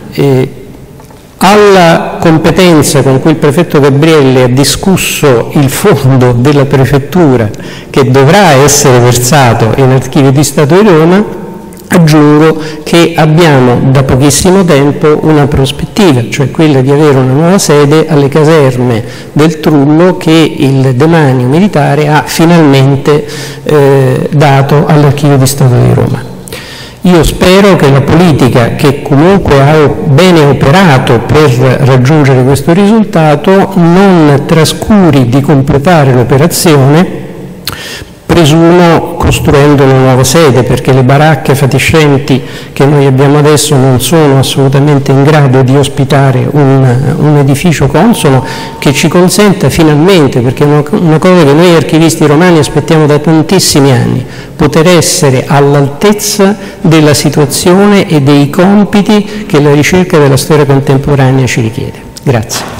Alla competenza con cui il prefetto Gabrielli ha discusso il fondo della prefettura che dovrà essere versato in Archivio di Stato di Roma, aggiungo che abbiamo da pochissimo tempo una prospettiva, cioè quella di avere una nuova sede alle caserme del Trullo che il demanio militare ha finalmente dato all'Archivio di Stato di Roma. Io spero che la politica, che comunque ha bene operato per raggiungere questo risultato, non trascuri di completare l'operazione, presumo costruendo una nuova sede, perché le baracche fatiscenti che noi abbiamo adesso non sono assolutamente in grado di ospitare un edificio consono che ci consenta finalmente, perché è una cosa che noi archivisti romani aspettiamo da tantissimi anni, poter essere all'altezza della situazione e dei compiti che la ricerca della storia contemporanea ci richiede. Grazie.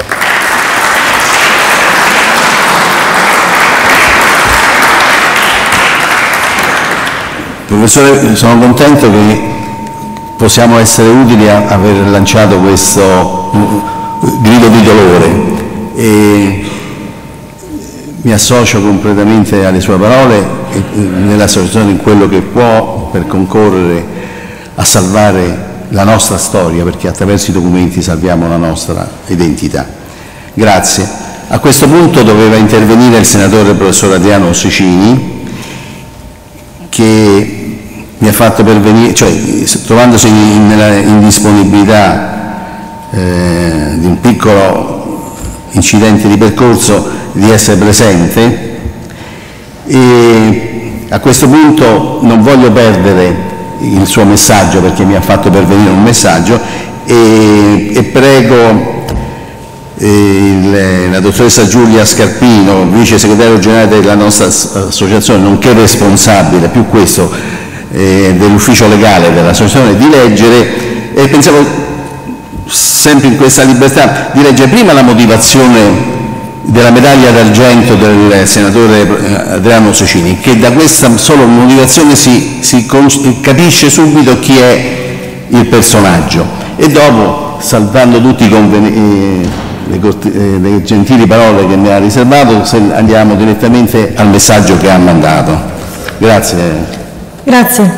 Professore, sono contento che possiamo essere utili a aver lanciato questo grido di dolore e mi associo completamente alle sue parole nell'associazione in quello che può per concorrere a salvare la nostra storia, perché attraverso i documenti salviamo la nostra identità. Grazie. A questo punto doveva intervenire il senatore professor Adriano Ossicini, che mi ha fatto pervenire, cioè trovandosi in disponibilità di un piccolo incidente di percorso, di essere presente, e a questo punto non voglio perdere il suo messaggio perché mi ha fatto pervenire un messaggio e prego la dottoressa Giulia Scarpino, vice segretario generale della nostra associazione, nonché responsabile, più questo, dell'ufficio legale dell'associazione, di leggere, e pensavo sempre in questa libertà, di leggere prima la motivazione della medaglia d'argento del senatore Adriano Ossicini, che da questa sola motivazione si capisce subito chi è il personaggio, e dopo, salvando tutti le gentili parole che mi ha riservato, andiamo direttamente al messaggio che ha mandato. Grazie. Grazie.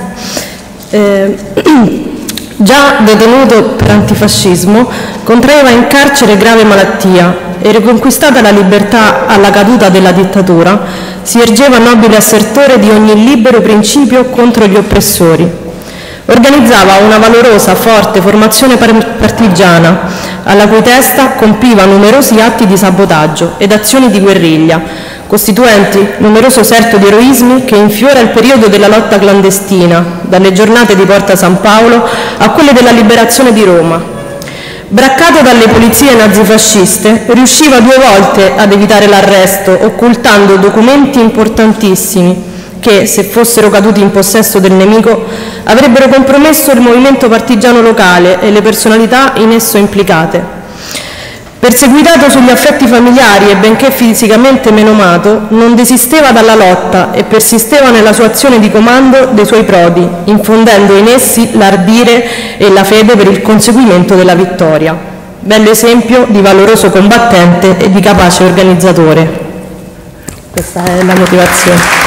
Già detenuto per antifascismo, contraeva in carcere grave malattia e, riconquistata la libertà alla caduta della dittatura, si ergeva nobile assertore di ogni libero principio contro gli oppressori. Organizzava una valorosa, forte formazione partigiana, alla cui testa compiva numerosi atti di sabotaggio ed azioni di guerriglia, costituenti numeroso serto di eroismi che infiora il periodo della lotta clandestina, dalle giornate di Porta San Paolo a quelle della liberazione di Roma. Braccato dalle polizie nazifasciste, riusciva 2 volte ad evitare l'arresto, occultando documenti importantissimi che, se fossero caduti in possesso del nemico, avrebbero compromesso il movimento partigiano locale e le personalità in esso implicate. Perseguitato sugli affetti familiari e benché fisicamente menomato, non desisteva dalla lotta e persisteva nella sua azione di comando dei suoi prodi, infondendo in essi l'ardire e la fede per il conseguimento della vittoria. Bello esempio di valoroso combattente e di capace organizzatore. Questa è la motivazione.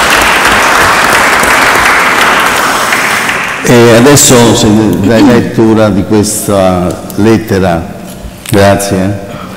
E adesso se dai lettura di questa lettera. Grazie.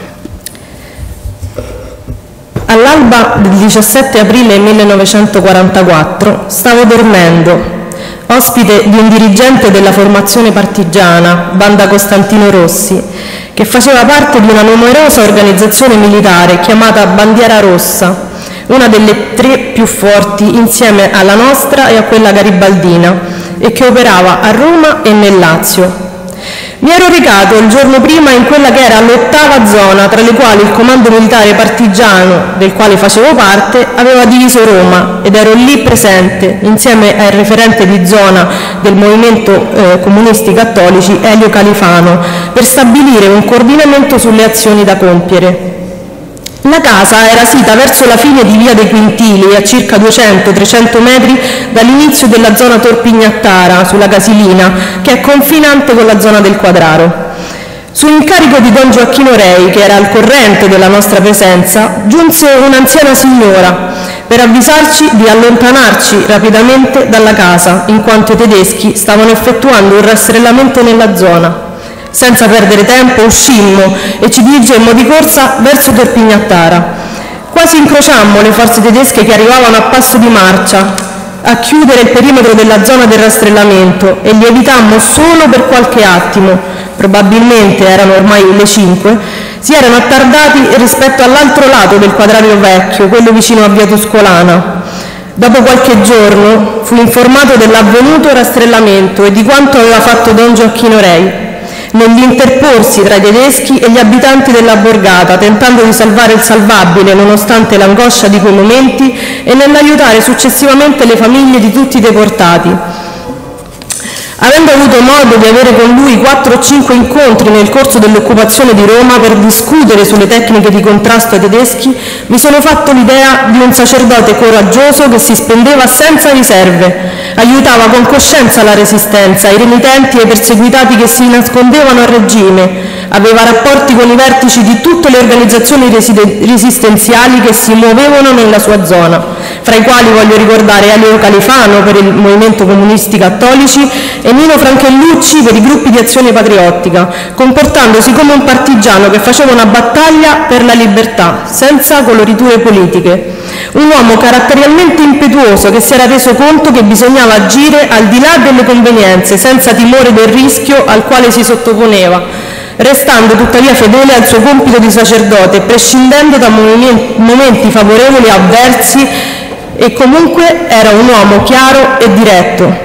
All'alba del 17 aprile 1944 stavo dormendo, ospite di un dirigente della formazione partigiana, Banda Costantino Rossi, che faceva parte di una numerosa organizzazione militare chiamata Bandiera Rossa, una delle 3 più forti insieme alla nostra e a quella garibaldina, e che operava a Roma e nel Lazio. Mi ero recato il giorno prima in quella che era l'8ª zona, tra le quali il comando militare partigiano, del quale facevo parte, aveva diviso Roma, ed ero lì presente, insieme al referente di zona del movimento comunisti cattolici, Elio Califano, per stabilire un coordinamento sulle azioni da compiere. La casa era sita verso la fine di via dei Quintili, a circa 200-300 metri dall'inizio della zona Torpignattara, sulla Casilina, che è confinante con la zona del Quadraro. Su incarico di don Gioacchino Rei, che era al corrente della nostra presenza, giunse un'anziana signora per avvisarci di allontanarci rapidamente dalla casa, in quanto i tedeschi stavano effettuando un rastrellamento nella zona. Senza perdere tempo uscimmo e ci dirigemmo di corsa verso Torpignattara. Quasi incrociammo le forze tedesche che arrivavano a passo di marcia a chiudere il perimetro della zona del rastrellamento e li evitammo solo per qualche attimo, probabilmente erano ormai le 5, si erano attardati rispetto all'altro lato del Quadrario Vecchio, quello vicino a via Tuscolana. Dopo qualche giorno fu informato dell'avvenuto rastrellamento e di quanto aveva fatto don Gioacchino Rei nell'interporsi tra i tedeschi e gli abitanti della borgata, tentando di salvare il salvabile nonostante l'angoscia di quei momenti e nell'aiutare successivamente le famiglie di tutti i deportati. Avendo avuto modo di avere con lui 4 o 5 incontri nel corso dell'occupazione di Roma per discutere sulle tecniche di contrasto ai tedeschi, mi sono fatto l'idea di un sacerdote coraggioso che si spendeva senza riserve, aiutava con coscienza la resistenza, i renitenti e i perseguitati che si nascondevano al regime, aveva rapporti con i vertici di tutte le organizzazioni resistenziali che si muovevano nella sua zona, fra i quali voglio ricordare Elio Califano per il Movimento Comunisti Cattolici e Nino Franchellucci per i gruppi di azione patriottica, comportandosi come un partigiano che faceva una battaglia per la libertà, senza coloriture politiche. Un uomo caratterialmente impetuoso che si era reso conto che bisognava agire al di là delle convenienze, senza timore del rischio al quale si sottoponeva, restando tuttavia fedele al suo compito di sacerdote, prescindendo da momenti favorevoli e avversi, e comunque era un uomo chiaro e diretto.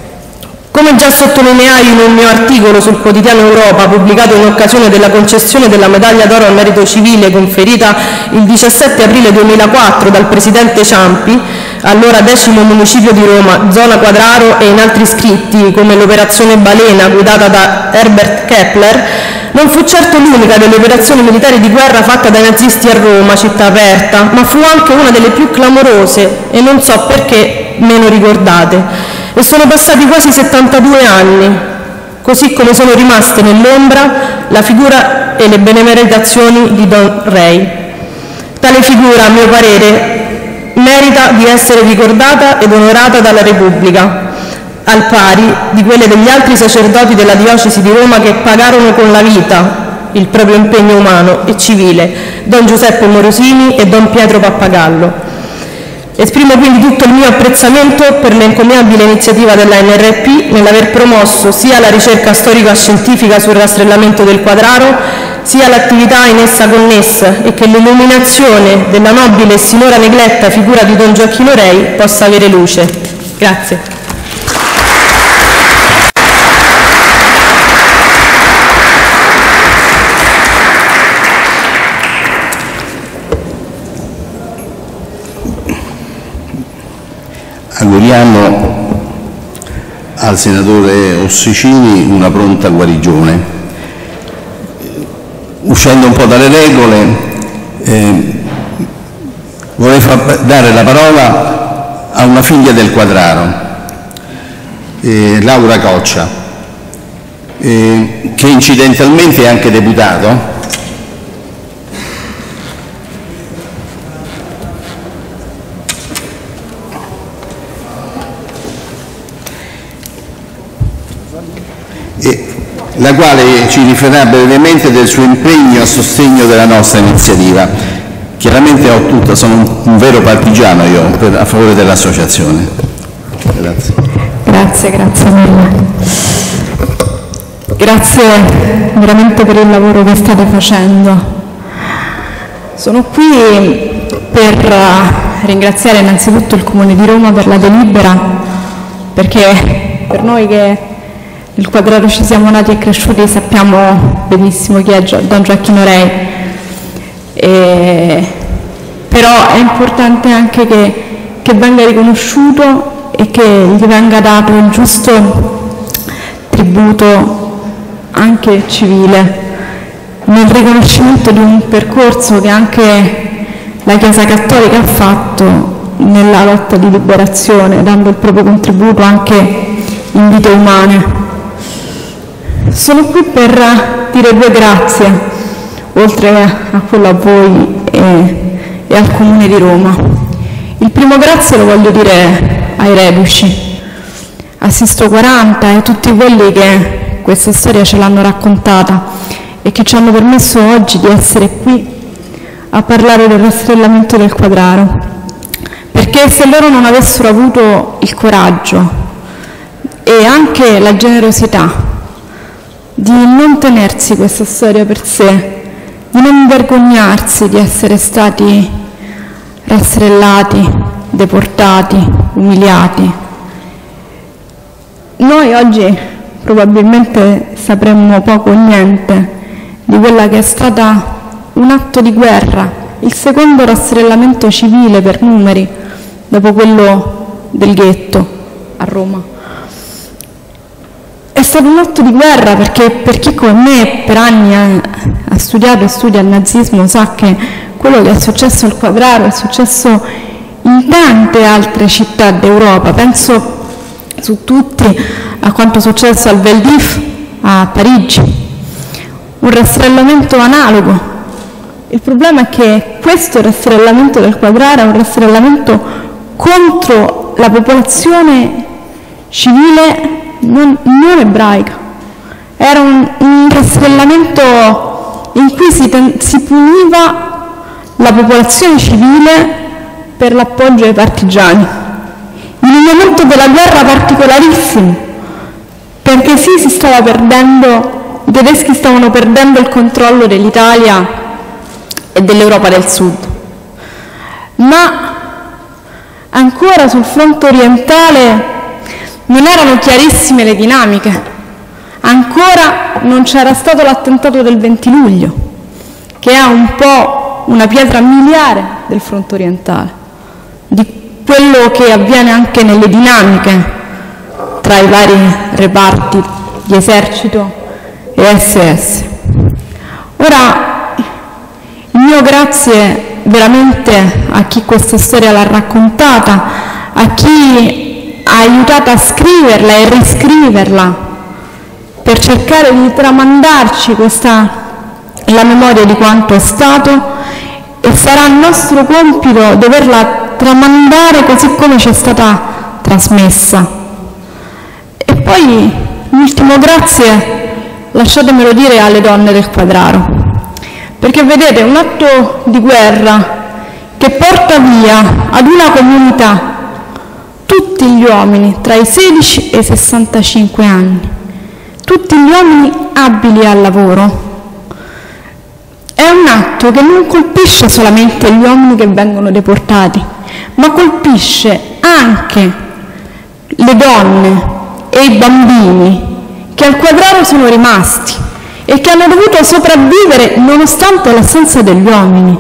Come già sottolineai in un mio articolo sul quotidiano Europa, pubblicato in occasione della concessione della medaglia d'oro al merito civile conferita il 17 aprile 2004 dal presidente Ciampi, allora 10° municipio di Roma, zona Quadraro, e in altri scritti, come l'operazione Balena guidata da Herbert Kepler, non fu certo l'unica delle operazioni militari di guerra fatta dai nazisti a Roma, città aperta, ma fu anche una delle più clamorose e non so perché meno ricordate. E sono passati quasi 72 anni, così come sono rimaste nell'ombra la figura e le benemeritazioni di don Rei. Tale figura, a mio parere, merita di essere ricordata ed onorata dalla Repubblica, al pari di quelle degli altri sacerdoti della diocesi di Roma che pagarono con la vita il proprio impegno umano e civile, don Giuseppe Morosini e don Pietro Pappagallo. Esprimo quindi tutto il mio apprezzamento per l'encomiabile iniziativa della NRP nell'aver promosso sia la ricerca storico-scientifica sul rastrellamento del Quadraro, sia l'attività in essa connessa, e che l'illuminazione della nobile e sinora negletta figura di don Gioacchino Rei possa avere luce. Grazie. Auguriamo al senatore Ossicini una pronta guarigione. Uscendo un po' dalle regole, vorrei dare la parola a una figlia del Quadraro, Laura Coccia, che incidentalmente è anche deputato. La quale ci riferirà brevemente del suo impegno a sostegno della nostra iniziativa. Chiaramente sono un vero partigiano io a favore dell'associazione. Grazie. Grazie mille. Grazie veramente per il lavoro che state facendo. Sono qui per ringraziare innanzitutto il Comune di Roma per la delibera, perché per noi che nel Quadraro ci siamo nati e cresciuti sappiamo benissimo chi è don Gioacchino Rei, però è importante anche che venga riconosciuto e che gli venga dato il giusto tributo anche civile nel riconoscimento di un percorso che anche la Chiesa Cattolica ha fatto nella lotta di liberazione, dando il proprio contributo anche in vite umane. Sono qui per dire 2 grazie, oltre a quello a voi e al Comune di Roma. Il primo grazie lo voglio dire ai reduci, a Sisto 40 e a tutti quelli che questa storia ce l'hanno raccontata e che ci hanno permesso oggi di essere qui a parlare del rastrellamento del Quadraro, perché se loro non avessero avuto il coraggio e anche la generosità di non tenersi questa storia per sé, di non vergognarsi di essere stati rastrellati, deportati, umiliati, noi oggi probabilmente sapremmo poco o niente di quella che è stata un atto di guerra, il secondo rastrellamento civile per numeri dopo quello del ghetto a Roma. È stato un atto di guerra perché per chi come me per anni ha studiato e studia il nazismo sa che quello che è successo al Quadraro è successo in tante altre città d'Europa. Penso su tutti a quanto è successo al Vel'D'Hiv a Parigi, un rastrellamento analogo. Il problema è che questo rastrellamento del Quadraro è un rastrellamento contro la popolazione civile non ebraica. Era un rastrellamento in cui si puniva la popolazione civile per l'appoggio ai partigiani, in un momento della guerra particolarissimo, perché sì, si stava perdendo, i tedeschi stavano perdendo il controllo dell'Italia e dell'Europa del Sud, ma ancora sul fronte orientale non erano chiarissime le dinamiche, ancora non c'era stato l'attentato del 20 luglio, che è un po' una pietra miliare del fronte orientale, di quello che avviene anche nelle dinamiche tra i vari reparti di esercito e SS. Ora, il mio grazie veramente a chi questa storia l'ha raccontata, a chi ha aiutato a scriverla e riscriverla per cercare di tramandarci la memoria di quanto è stato, e sarà nostro compito doverla tramandare così come ci è stata trasmessa. E poi l'ultimo grazie, lasciatemelo dire, alle donne del Quadraro. Perché vedete, un atto di guerra che porta via ad una comunità tutti gli uomini tra i 16 e i 65 anni, tutti gli uomini abili al lavoro, è un atto che non colpisce solamente gli uomini che vengono deportati, ma colpisce anche le donne e i bambini che al Quadraro sono rimasti e che hanno dovuto sopravvivere nonostante l'assenza degli uomini.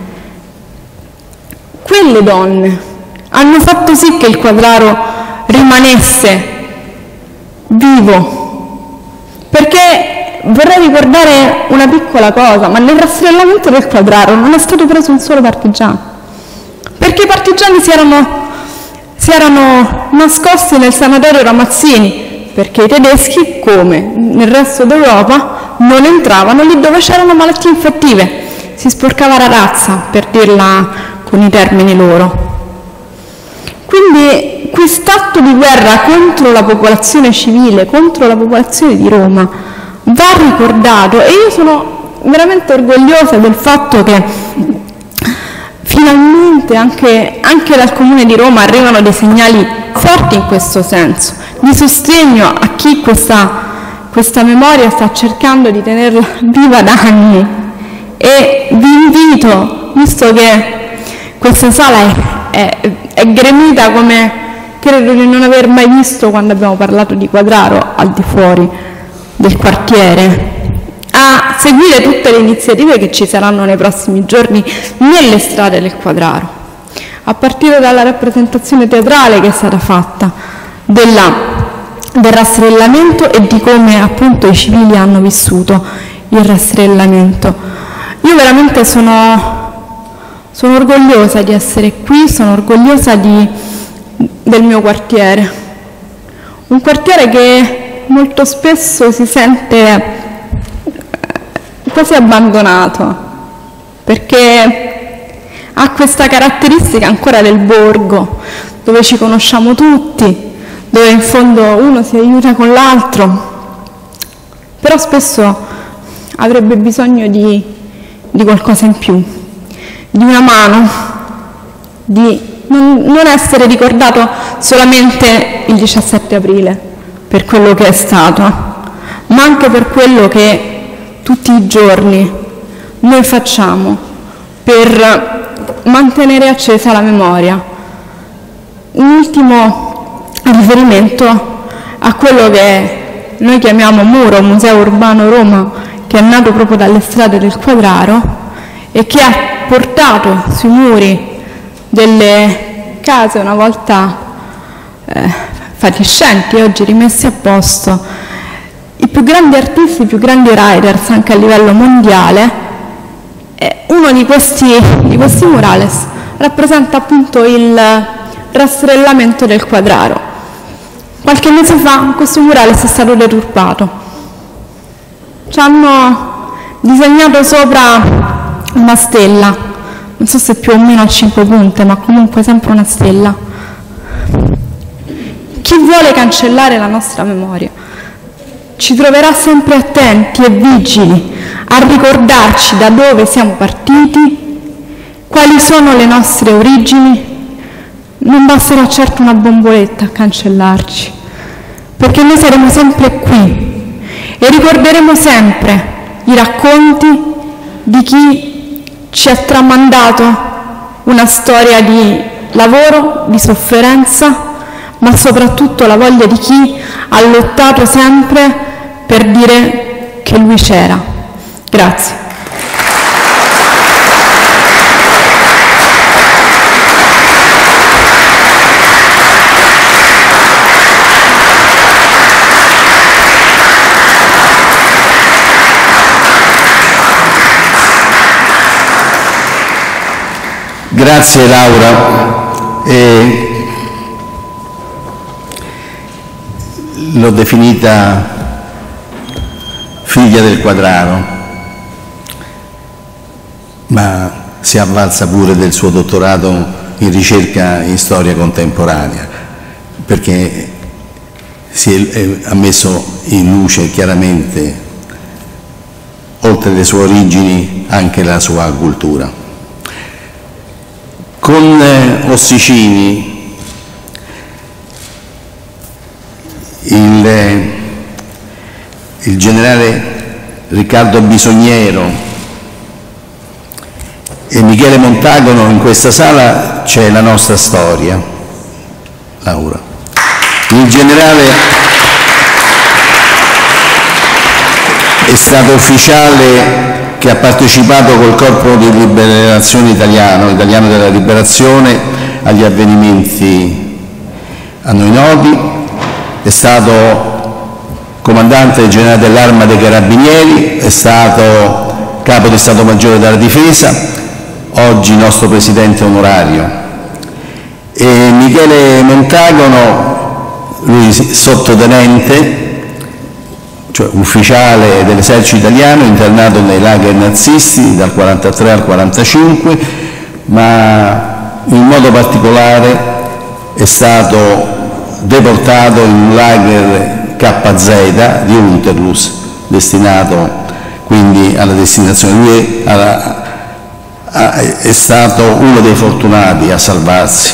Quelle donne hanno fatto sì che il Quadraro rimanesse vivo, perché vorrei ricordare una piccola cosa, ma nel rastrellamento del Quadraro non è stato preso un solo partigiano, perché i partigiani si erano nascosti nel sanatorio Ramazzini, perché i tedeschi, come nel resto d'Europa, non entravano lì dove c'erano malattie infettive, si sporcava la razza, per dirla con i termini loro. Quindi quest'atto di guerra contro la popolazione civile, contro la popolazione di Roma, va ricordato, e io sono veramente orgogliosa del fatto che finalmente anche dal Comune di Roma arrivano dei segnali forti in questo senso, di sostegno a chi questa memoria sta cercando di tenerla viva da anni. E vi invito, visto che questa sala è gremita come credo di non aver mai visto quando abbiamo parlato di Quadraro al di fuori del quartiere, a seguire tutte le iniziative che ci saranno nei prossimi giorni nelle strade del Quadraro, a partire dalla rappresentazione teatrale che è stata fatta del rastrellamento e di come appunto i civili hanno vissuto il rastrellamento. Io veramente sono Sono orgogliosa di essere qui, sono orgogliosa del mio quartiere. Un quartiere che molto spesso si sente quasi abbandonato, perché ha questa caratteristica ancora del borgo, dove ci conosciamo tutti, dove in fondo uno si aiuta con l'altro, però spesso avrebbe bisogno di qualcosa in più, di una mano, di non essere ricordato solamente il 17 aprile per quello che è stato, ma anche per quello che tutti i giorni noi facciamo per mantenere accesa la memoria. Un ultimo riferimento a quello che noi chiamiamo Muro, Museo Urbano Roma, che è nato proprio dalle strade del Quadraro e che ha portato sui muri delle case una volta fatiscenti, oggi rimessi a posto, i più grandi artisti, i più grandi writers anche a livello mondiale. Uno di questi murales rappresenta appunto il rastrellamento del Quadraro. Qualche mese fa questo murales è stato deturpato. Ci hanno disegnato sopra una stella, non so se più o meno a 5 punte, ma comunque sempre una stella. Chi vuole cancellare la nostra memoria ci troverà sempre attenti e vigili a ricordarci da dove siamo partiti, quali sono le nostre origini. Non basterà certo una bomboletta a cancellarci, perché noi saremo sempre qui e ricorderemo sempre i racconti di chi ci ha tramandato una storia di lavoro, di sofferenza, ma soprattutto la voglia di chi ha lottato sempre per dire che lui c'era. Grazie. Grazie Laura. L'ho definita figlia del Quadraro, ma si è avvalsa pure del suo dottorato in ricerca in storia contemporanea, perché ha messo in luce chiaramente, oltre le sue origini, anche la sua cultura. Con Ossicini il generale Riccardo Bisogniero e Michele Montagono, in questa sala c'è la nostra storia, Laura. Il generale è stato ufficiale che ha partecipato col Corpo di Liberazione italiano della Liberazione agli avvenimenti a noi noti, è stato comandante generale dell'Arma dei Carabinieri, è stato capo di Stato Maggiore della Difesa, oggi nostro presidente onorario. E Michele Montagono, lui sottotenente, cioè ufficiale dell'esercito italiano, internato nei lager nazisti dal 43 al 45, ma in modo particolare è stato deportato in un lager KZ di Unterlüss, destinato quindi alla destinazione. Lui è stato uno dei fortunati a salvarsi.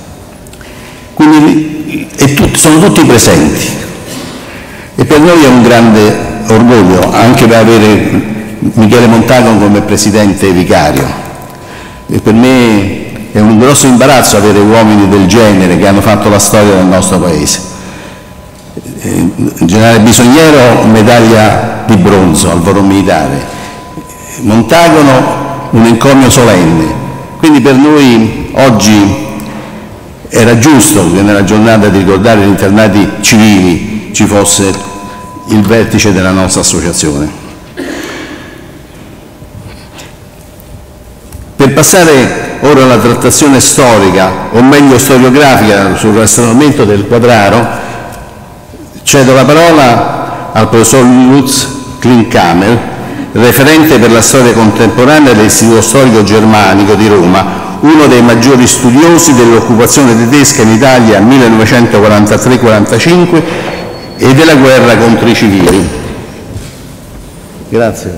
Quindi sono tutti presenti. E per noi è un grande orgoglio anche per avere Michele Montagono come presidente vicario. E per me è un grosso imbarazzo avere uomini del genere che hanno fatto la storia del nostro Paese. Il generale Bisogniero, medaglia di bronzo al Valor Militare. Montagono, un encomio solenne. Quindi per noi oggi era giusto che nella giornata di ricordare gli internati civili ci fosse il vertice della nostra associazione. Per passare ora alla trattazione storica, o meglio storiografica, sul rastrellamento del Quadraro, cedo la parola al professor Lutz Klinkhammer, referente per la storia contemporanea dell'Istituto Storico Germanico di Roma, uno dei maggiori studiosi dell'occupazione tedesca in Italia 1943-45 e della guerra contro i civili. Grazie.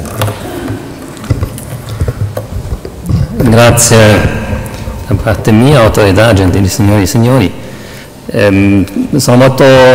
Grazie da parte mia, autorità, gentili signori e signori. Sono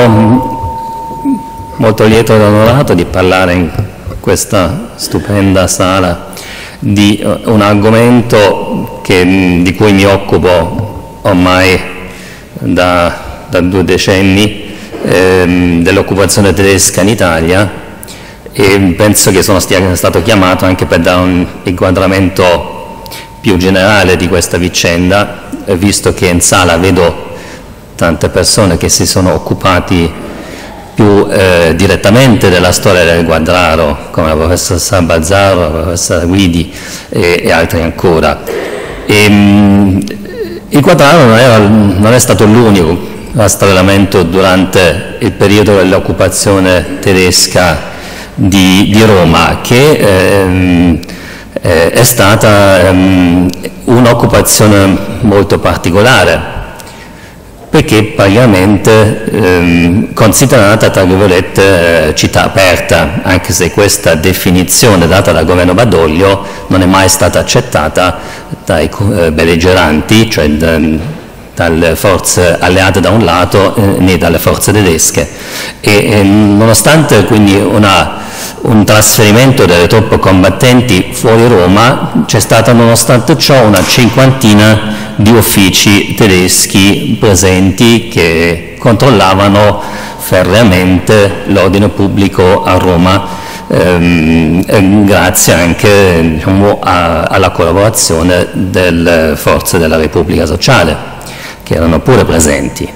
molto lieto ed onorato di parlare in questa stupenda sala di un argomento di cui mi occupo ormai da 2 decenni, dell'occupazione tedesca in Italia, e penso che sono stato chiamato anche per dare un inquadramento più generale di questa vicenda, visto che in sala vedo tante persone che si sono occupati più direttamente della storia del Quadraro, come la professoressa Balzaro, la professoressa Guidi e altri ancora. Il Quadraro non è stato l'unico rastrellamento durante il periodo dell'occupazione tedesca di Roma, che è stata un'occupazione molto particolare, perché praticamente considerata, tra virgolette, città aperta, anche se questa definizione data dal governo Badoglio non è mai stata accettata dai belligeranti, cioè dalle forze alleate da un lato né dalle forze tedesche. E nonostante quindi un trasferimento delle truppe combattenti fuori Roma, c'è stata nonostante ciò una cinquantina di uffici tedeschi presenti che controllavano ferreamente l'ordine pubblico a Roma, grazie anche, diciamo, alla collaborazione delle forze della Repubblica Sociale, che erano pure presenti.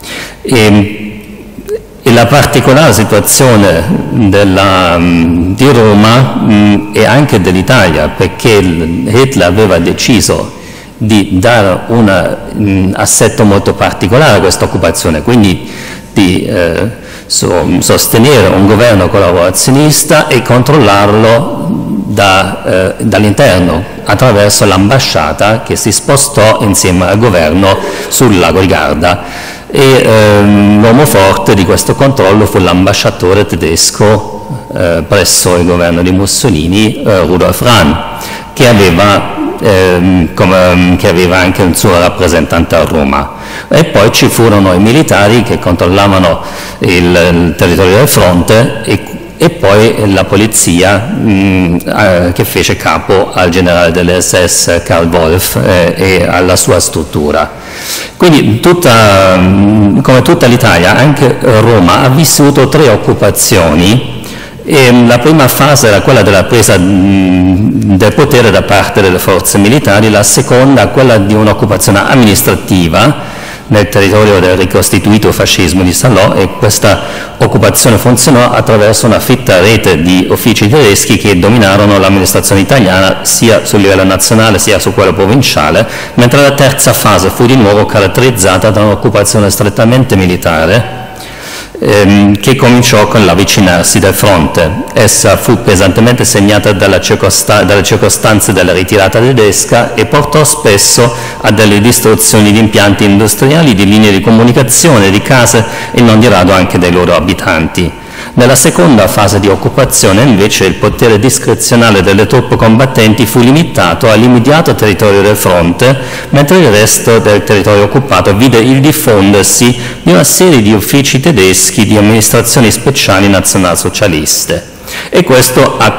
E la particolare situazione di Roma e anche dell'Italia, perché Hitler aveva deciso di dare un assetto molto particolare a questa occupazione, quindi di sostenere un governo collaborazionista e controllarlo dall'interno attraverso l'ambasciata che si spostò insieme al governo sul lago di Garda, e l'uomo forte di questo controllo fu l'ambasciatore tedesco presso il governo di Mussolini, Rudolf Rahn, che aveva anche un suo rappresentante a Roma. E poi ci furono i militari che controllavano il territorio del fronte, e poi la polizia che fece capo al generale delle SS Karl Wolff e alla sua struttura. Quindi come tutta l'Italia, anche Roma ha vissuto 3 occupazioni. La prima fase era quella della presa del potere da parte delle forze militari, la seconda quella di un'occupazione amministrativa nel territorio del ricostituito fascismo di Salò, e questa occupazione funzionò attraverso una fitta rete di uffici tedeschi che dominarono l'amministrazione italiana sia sul livello nazionale sia su quello provinciale, mentre la terza fase fu di nuovo caratterizzata da un'occupazione strettamente militare, che cominciò con l'avvicinarsi del fronte. Essa fu pesantemente segnata dalle circostanze della ritirata tedesca e portò spesso a delle distruzioni di impianti industriali, di linee di comunicazione, di case e non di rado anche dei loro abitanti. Nella seconda fase di occupazione, invece, il potere discrezionale delle truppe combattenti fu limitato all'immediato territorio del fronte, mentre il resto del territorio occupato vide il diffondersi di una serie di uffici tedeschi di amministrazioni speciali nazionalsocialiste. E questo ha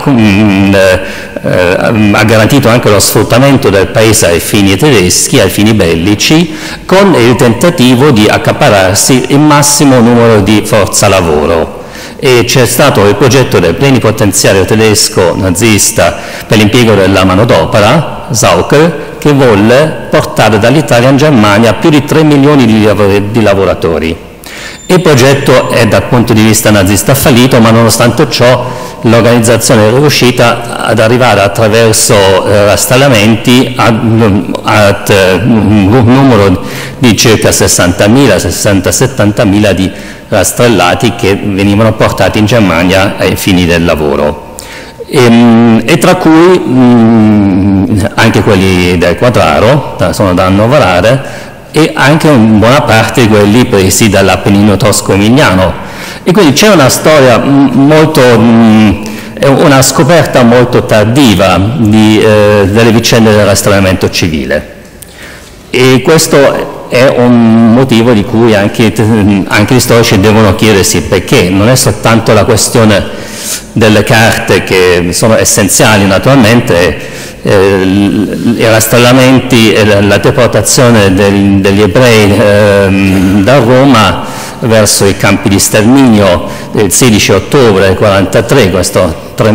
garantito anche lo sfruttamento del paese ai fini tedeschi, ai fini bellici, con il tentativo di accaparrarsi il massimo numero di forza lavoro. E c'è stato il progetto del plenipotenziario tedesco nazista per l'impiego della manodopera, Sauker, che volle portare dall'Italia in Germania più di 3 milioni di lavoratori. Il progetto è dal punto di vista nazista fallito, ma nonostante ciò l'organizzazione è riuscita ad arrivare attraverso rastrellamenti ad un numero di circa 60.000, 60-70.000 di rastrellati che venivano portati in Germania ai fini del lavoro. E tra cui anche quelli del Quadraro, sono da annoverare, e anche in buona parte di quelli presi dall'Appennino tosco-emiliano. E quindi c'è una storia molto, una scoperta molto tardiva delle vicende del rastrellamento civile. E questo è un motivo di cui anche gli storici devono chiedersi perché. Non è soltanto la questione delle carte, che sono essenziali naturalmente, i rastrellamenti e la deportazione degli ebrei da Roma verso i campi di sterminio del 16 ottobre del 1943, questa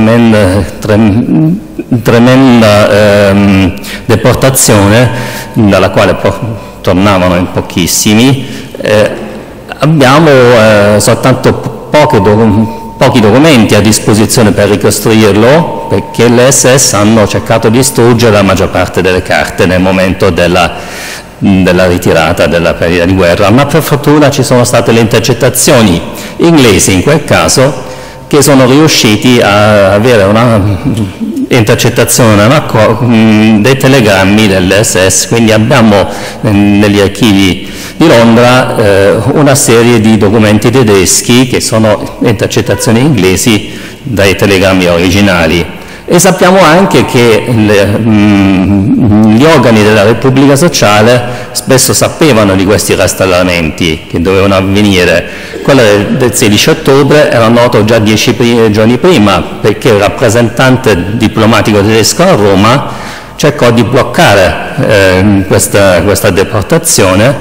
tremenda deportazione dalla quale tornavano in pochissimi. Abbiamo soltanto pochi documenti a disposizione per ricostruirlo, perché le SS hanno cercato di distruggere la maggior parte delle carte nel momento della ritirata, della perdita di guerra, ma per fortuna ci sono state le intercettazioni inglesi in quel caso, che sono riusciti a avere una intercettazione dei telegrammi delle SS. Quindi abbiamo negli archivi di Londra una serie di documenti tedeschi che sono intercettazioni inglesi dai telegrammi originali. E sappiamo anche che gli organi della Repubblica Sociale spesso sapevano di questi rastrellamenti che dovevano avvenire. Quello del 16 ottobre era noto già 10 giorni prima, perché il rappresentante diplomatico tedesco a Roma cercò di bloccare questa deportazione,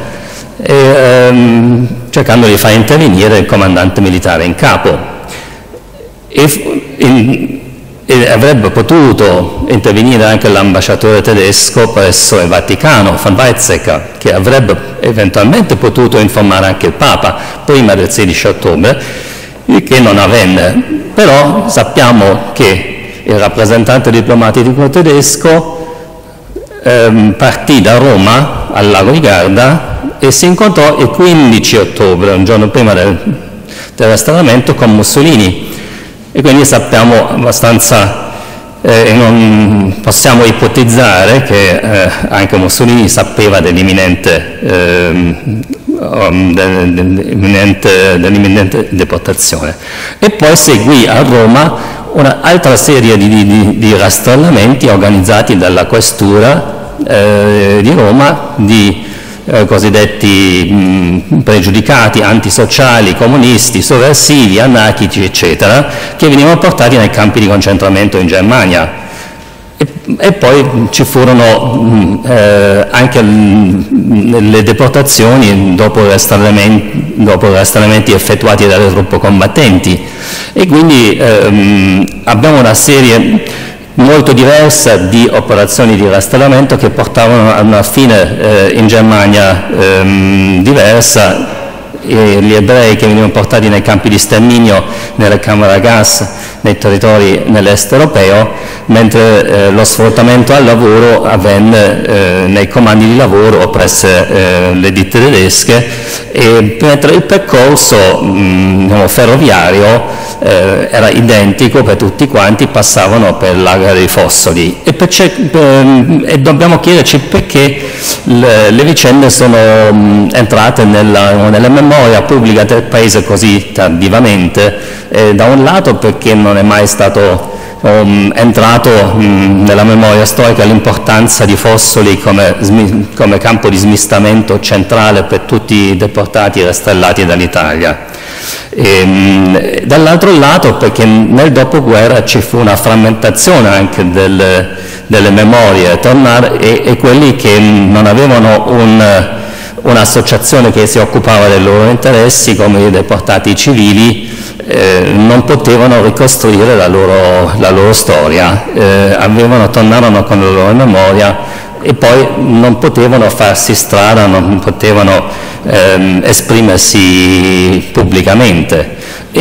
cercando di far intervenire il comandante militare in capo. E avrebbe potuto intervenire anche l'ambasciatore tedesco presso il Vaticano, von Weizsäcker, che avrebbe eventualmente potuto informare anche il Papa prima del 16 ottobre, il che non avvenne. Però sappiamo che il rappresentante diplomatico tedesco partì da Roma al lago di Garda e si incontrò il 15 ottobre, un giorno prima del rastrellamento, con Mussolini. E quindi sappiamo abbastanza, non possiamo ipotizzare che anche Mussolini sapeva dell'imminente deportazione. E poi seguì a Roma un'altra serie di rastrellamenti organizzati dalla questura di Roma, di cosiddetti pregiudicati, antisociali, comunisti, sovversivi, anarchici, eccetera, che venivano portati nei campi di concentramento in Germania. E poi ci furono anche le deportazioni dopo i rastrellamenti effettuati dalle truppe combattenti. E quindi abbiamo una serie molto diversa di operazioni di rastrellamento che portavano a una fine in Germania diversa. Gli ebrei che venivano portati nei campi di sterminio, nelle camere a gas, nei territori nell'est europeo, mentre lo sfruttamento al lavoro avvenne nei comandi di lavoro presso le ditte tedesche, e mentre il percorso ferroviario era identico per tutti quanti, passavano per l'area dei Fossoli. E dobbiamo chiederci perché le vicende sono entrate nella memoria pubblica del Paese così tardivamente. Da un lato perché non è mai stato entrato nella memoria storica l'importanza di Fossoli come campo di smistamento centrale per tutti i deportati e rastrellati dall'Italia. Dall'altro lato perché nel dopoguerra ci fu una frammentazione anche delle memorie, e quelli che non avevano un'associazione che si occupava dei loro interessi, come i deportati civili, non potevano ricostruire la loro storia, tornarono con la loro memoria e poi non potevano farsi strada, non potevano esprimersi pubblicamente.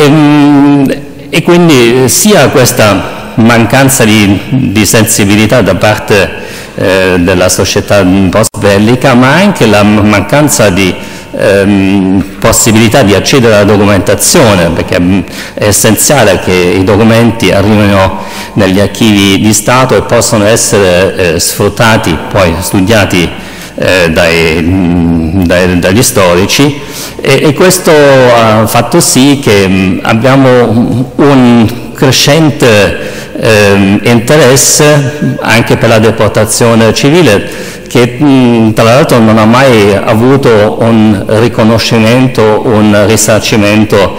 E quindi sia questa mancanza di sensibilità da parte della società post-bellica, ma anche la mancanza di possibilità di accedere alla documentazione, perché è essenziale che i documenti arrivino negli archivi di Stato e possano essere sfruttati, poi studiati dagli storici, e questo ha fatto sì che abbiamo un crescente interesse anche per la deportazizione civile, che tra l'altro non ha mai avuto un riconoscimento, un risarcimento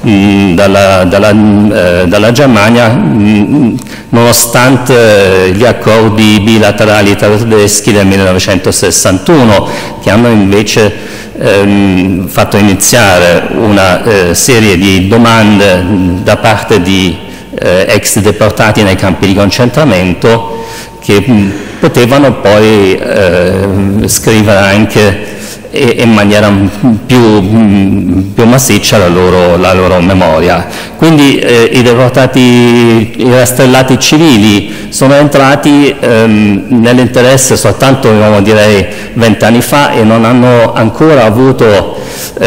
dalla Germania, nonostante gli accordi bilaterali tedeschi del 1961, che hanno invece fatto iniziare una serie di domande da parte di ex deportati nei campi di concentramento, che potevano poi scrivere anche in maniera più massiccia la loro memoria. Quindi i rastrellati civili sono entrati nell'interesse soltanto, direi, 20 anni fa, e non hanno ancora avuto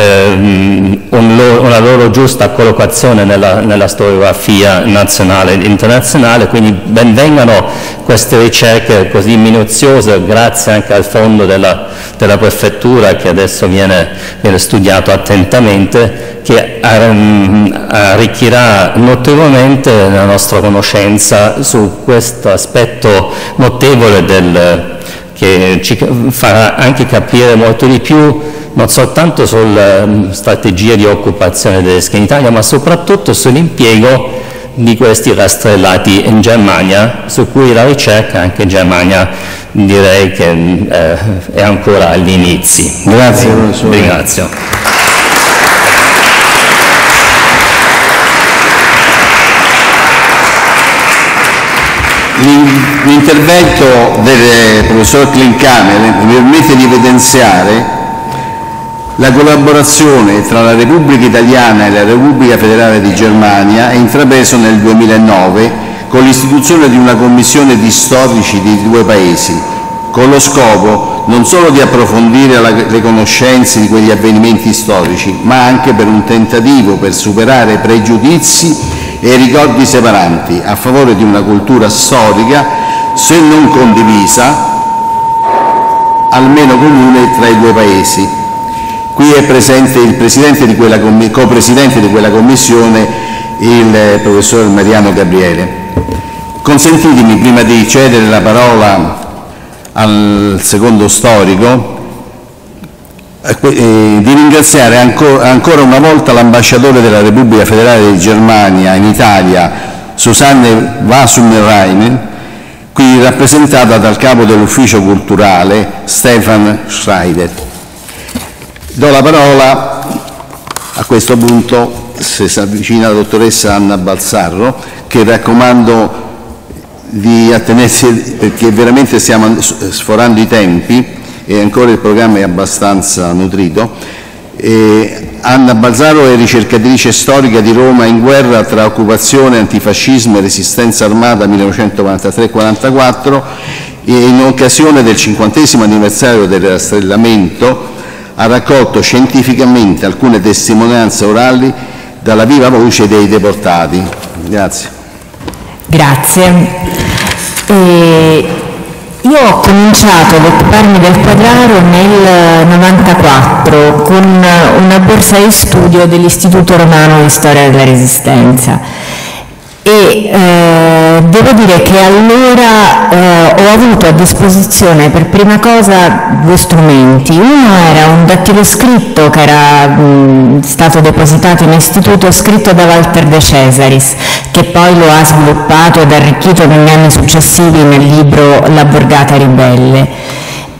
una loro giusta collocazione nella storiografia nazionale e internazionale. Quindi ben vengano queste ricerche così minuziose, grazie anche al fondo della prefettura, che adesso viene studiato attentamente, che arricchirà notevolmente la nostra conoscenza su questo aspetto notevole che ci farà anche capire molto di più, non soltanto sulle strategie di occupazione tedesca in Italia, ma soprattutto sull'impiego di questi rastrellati in Germania, su cui la ricerca anche in Germania direi che è ancora agli inizi. Grazie, professore. Ringrazio. L'intervento del professor Klinkhamer mi permette di evidenziare la collaborazione tra la Repubblica Italiana e la Repubblica Federale di Germania è intrapreso nel 2009 con l'istituzione di una commissione di storici di due paesi, con lo scopo non solo di approfondire le conoscenze di quegli avvenimenti storici, ma anche per un tentativo per superare pregiudizi e ricordi separanti a favore di una cultura storica, se non condivisa, almeno comune tra i due paesi. Qui è presente il presidente copresidente di quella commissione, il professor Mariano Gabriele. Consentitemi, prima di cedere la parola al secondo storico, di ringraziare ancora una volta l'ambasciatore della Repubblica Federale di Germania in Italia, Susanne Wassermann, qui rappresentata dal capo dell'ufficio culturale Stefan Schreider. Do la parola a questo punto, se si avvicina la dottoressa Anna Balzarro, che raccomando di attenersi, perché veramente stiamo sforando i tempi e ancora il programma è abbastanza nutrito. Anna Balzarro è ricercatrice storica di Roma in guerra tra occupazione, antifascismo e resistenza armata 1943-44, e in occasione del 50° anniversario del rastrellamento ha raccolto scientificamente alcune testimonianze orali dalla viva voce dei deportati. Grazie. Grazie. Io ho cominciato ad occuparmi del Quadraro nel 94 con una borsa di studio dell'Istituto Romano di Storia della Resistenza, e devo dire che allora ho avuto a disposizione per prima cosa due strumenti. Uno era un dattiloscritto che era stato depositato in istituto, scritto da Walter De Cesaris, che poi lo ha sviluppato ed arricchito negli anni successivi nel libro La Borgata Ribelle.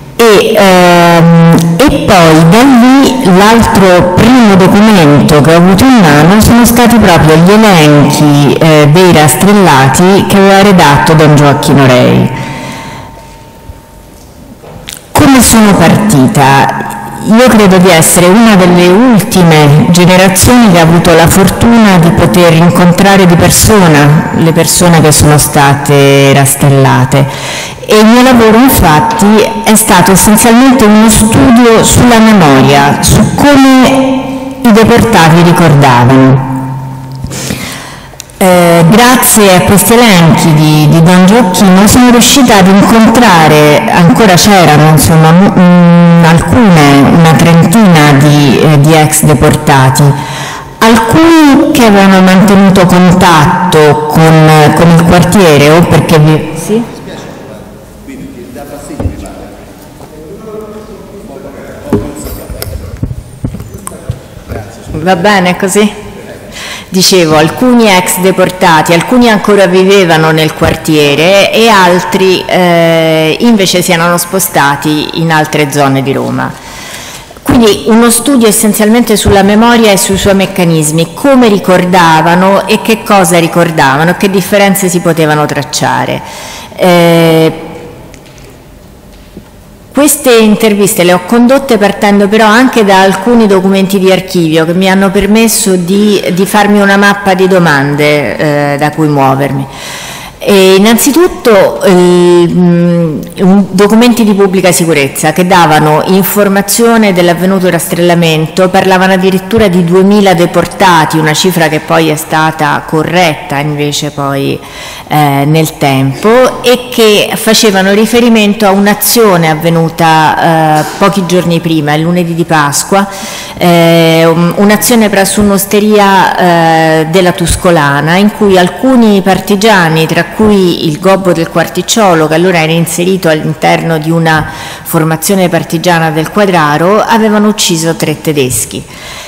E poi da lì l'altro primo documento che ho avuto in mano sono stati proprio gli elenchi dei rastrellati che aveva redatto Don Gioacchino Rei. come sono partita? Io credo di essere una delle ultime generazioni che ha avuto la fortuna di poter incontrare di persona le persone che sono state rastellate, e il mio lavoro infatti è stato essenzialmente uno studio sulla memoria, su come i deportati ricordavano. Grazie a questi elenchi di Don Gioacchino sono riuscita ad incontrare, ancora c'erano insomma alcune, una trentina di ex deportati, alcuni che avevano mantenuto contatto con il quartiere o perché sì? Va bene così? Dicevo, alcuni ex deportati, alcuni ancora vivevano nel quartiere e altri invece si erano spostati in altre zone di Roma. Quindi uno studio essenzialmente sulla memoria e sui suoi meccanismi, come ricordavano e che cosa ricordavano, che differenze si potevano tracciare. Queste interviste le ho condotte partendo però anche da alcuni documenti di archivio che mi hanno permesso di farmi una mappa di domande da cui muovermi. E innanzitutto documenti di pubblica sicurezza che davano informazione dell'avvenuto rastrellamento, parlavano addirittura di 2000 deportati, una cifra che poi è stata corretta invece poi nel tempo, e che facevano riferimento a un'azione avvenuta pochi giorni prima, il lunedì di Pasqua, un'azione presso un'osteria della Tuscolana in cui alcuni partigiani, tra cui il Gobbo del Quarticciolo, che allora era inserito all'interno di una formazione partigiana del Quadraro, avevano ucciso 3 tedeschi.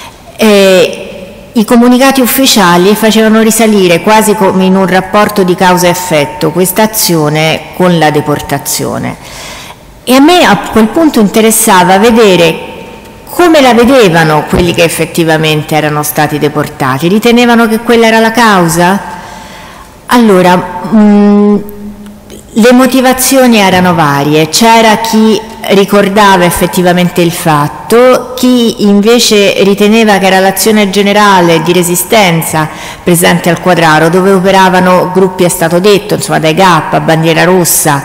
I comunicati ufficiali facevano risalire quasi come in un rapporto di causa-effetto questa azione con la deportazione. E a me a quel punto interessava vedere come la vedevano quelli che effettivamente erano stati deportati. Ritenevano che quella era la causa? Allora, le motivazioni erano varie, c'era chi ricordava effettivamente il fatto, chi invece riteneva che era l'azione generale di resistenza presente al Quadraro, dove operavano gruppi, è stato detto, insomma, dai GAP a Bandiera Rossa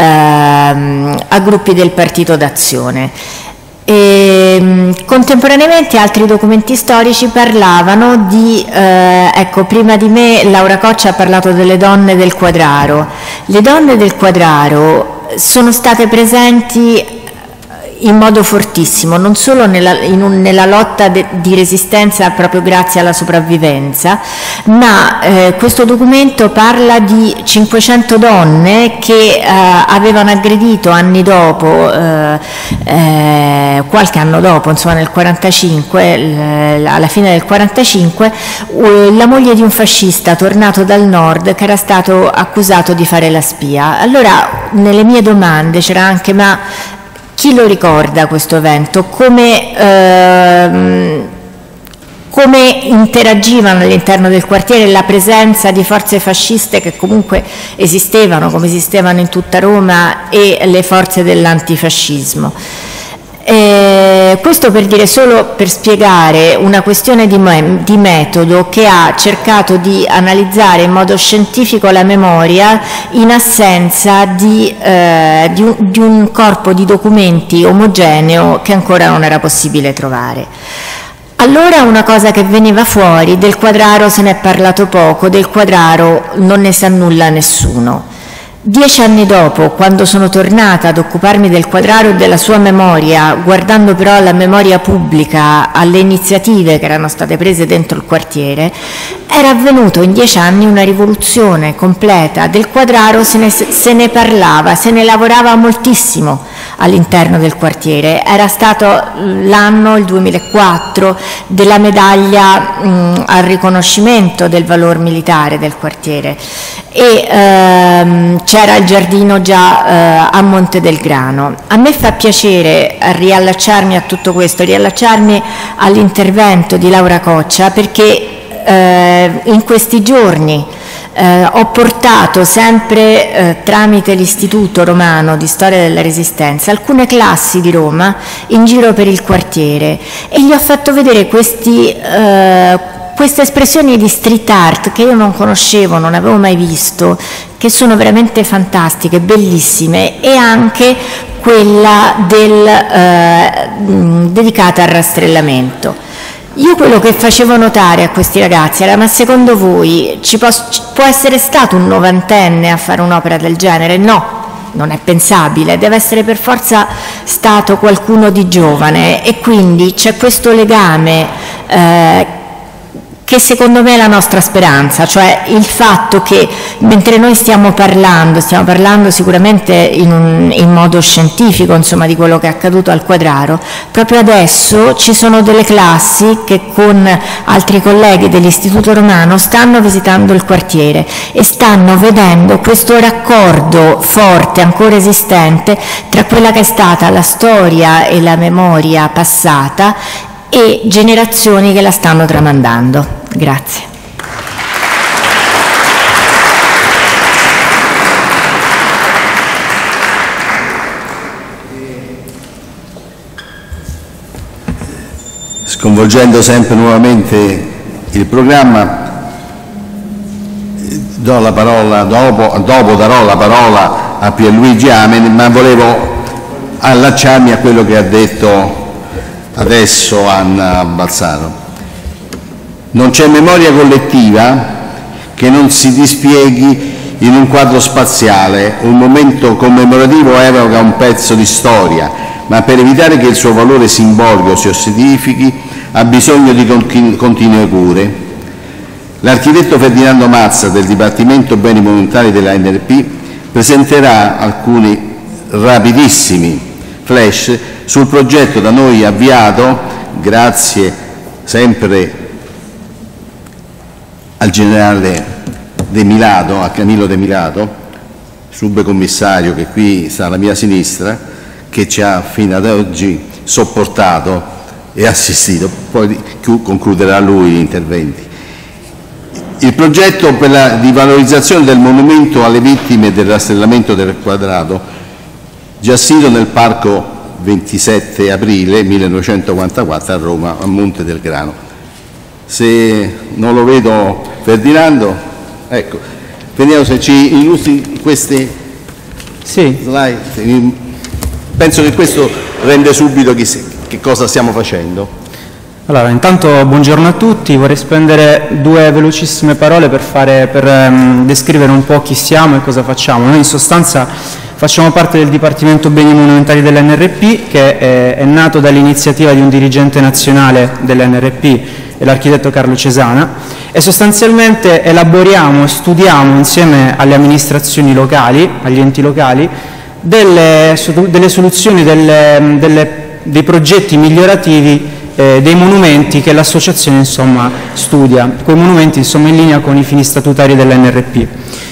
a gruppi del Partito d'Azione. Contemporaneamente altri documenti storici parlavano di, ecco, prima di me Laura Coccia ha parlato delle donne del Quadraro. Le donne del Quadraro sono state presenti in modo fortissimo, non solo nella lotta di resistenza proprio grazie alla sopravvivenza, ma questo documento parla di 500 donne che avevano aggredito anni dopo, qualche anno dopo, insomma nel 45, alla fine del 45, la moglie di un fascista tornato dal nord che era stato accusato di fare la spia. Allora nelle mie domande c'era anche: ma chi lo ricorda questo evento? Come interagivano all'interno del quartiere la presenza di forze fasciste che comunque esistevano, come esistevano in tutta Roma, e le forze dell'antifascismo? Questo per dire, solo per spiegare una questione di metodo che ha cercato di analizzare in modo scientifico la memoria in assenza di un corpo di documenti omogeneo che ancora non era possibile trovare. Allora una cosa che veniva fuori: del Quadraro se ne è parlato poco, del Quadraro non ne sa nulla nessuno. 10 anni dopo, quando sono tornata ad occuparmi del Quadraro e della sua memoria, guardando però alla memoria pubblica, alle iniziative che erano state prese dentro il quartiere, era avvenuto in 10 anni una rivoluzione completa. Del Quadraro se ne parlava, se ne lavorava moltissimo all'interno del quartiere. Era stato l'anno, il 2004, della medaglia al riconoscimento del valor militare del quartiere, e c'era il giardino già a Monte del Grano. A me fa piacere riallacciarmi a tutto questo, riallacciarmi all'intervento di Laura Coccia, perché in questi giorni ho portato sempre tramite l'Istituto Romano di Storia della Resistenza alcune classi di Roma in giro per il quartiere e gli ho fatto vedere queste espressioni di street art che io non conoscevo, non avevo mai visto, che sono veramente fantastiche, bellissime, e anche quella dedicata al rastrellamento. Io quello che facevo notare a questi ragazzi era: ma secondo voi può essere stato un novantenne a fare un'opera del genere? No, non è pensabile, deve essere per forza stato qualcuno di giovane, e quindi c'è questo legame che secondo me è la nostra speranza, cioè il fatto che mentre noi stiamo parlando sicuramente in modo scientifico, insomma, di quello che è accaduto al Quadraro, proprio adesso ci sono delle classi che con altri colleghi dell'Istituto Romano stanno visitando il quartiere e stanno vedendo questo raccordo forte, ancora esistente, tra quella che è stata la storia e la memoria passata e generazioni che la stanno tramandando. Grazie. Sconvolgendo sempre nuovamente il programma, darò la parola a Pierluigi Amen, ma volevo allacciarmi a quello che ha detto adesso Anna Balsaro. Non c'è memoria collettiva che non si dispieghi in un quadro spaziale. Un momento commemorativo evoca un pezzo di storia, ma per evitare che il suo valore simbolico si ossidifichi ha bisogno di continue cure. L'architetto Ferdinando Mazza del Dipartimento Beni Monumentali della NRP presenterà alcuni rapidissimi flash sul progetto da noi avviato, grazie sempre al generale De Milato, a Camillo De Milato, subcommissario che qui sta alla mia sinistra, che ci ha fino ad oggi sopportato e assistito, poi concluderà lui gli interventi. Il progetto di valorizzazione del monumento alle vittime del rastrellamento del Quadraro, già sito nel parco 27 aprile 1944 a Roma, a Monte del Grano. Se non lo vedo Ferdinando, ecco, vediamo se ci illustri queste slide. Penso che questo rende subito che cosa stiamo facendo. Allora, intanto buongiorno a tutti, vorrei spendere due velocissime parole per descrivere un po' chi siamo e cosa facciamo. Noi in sostanza facciamo parte del Dipartimento Beni Monumentali dell'NRP, che è nato dall'iniziativa di un dirigente nazionale dell'NRP, l'architetto Carlo Cesana, e sostanzialmente elaboriamo e studiamo insieme alle amministrazioni locali, agli enti locali, delle soluzioni, dei progetti migliorativi dei monumenti che l'associazione insomma studia, quei monumenti insomma in linea con i fini statutari dell'NRP.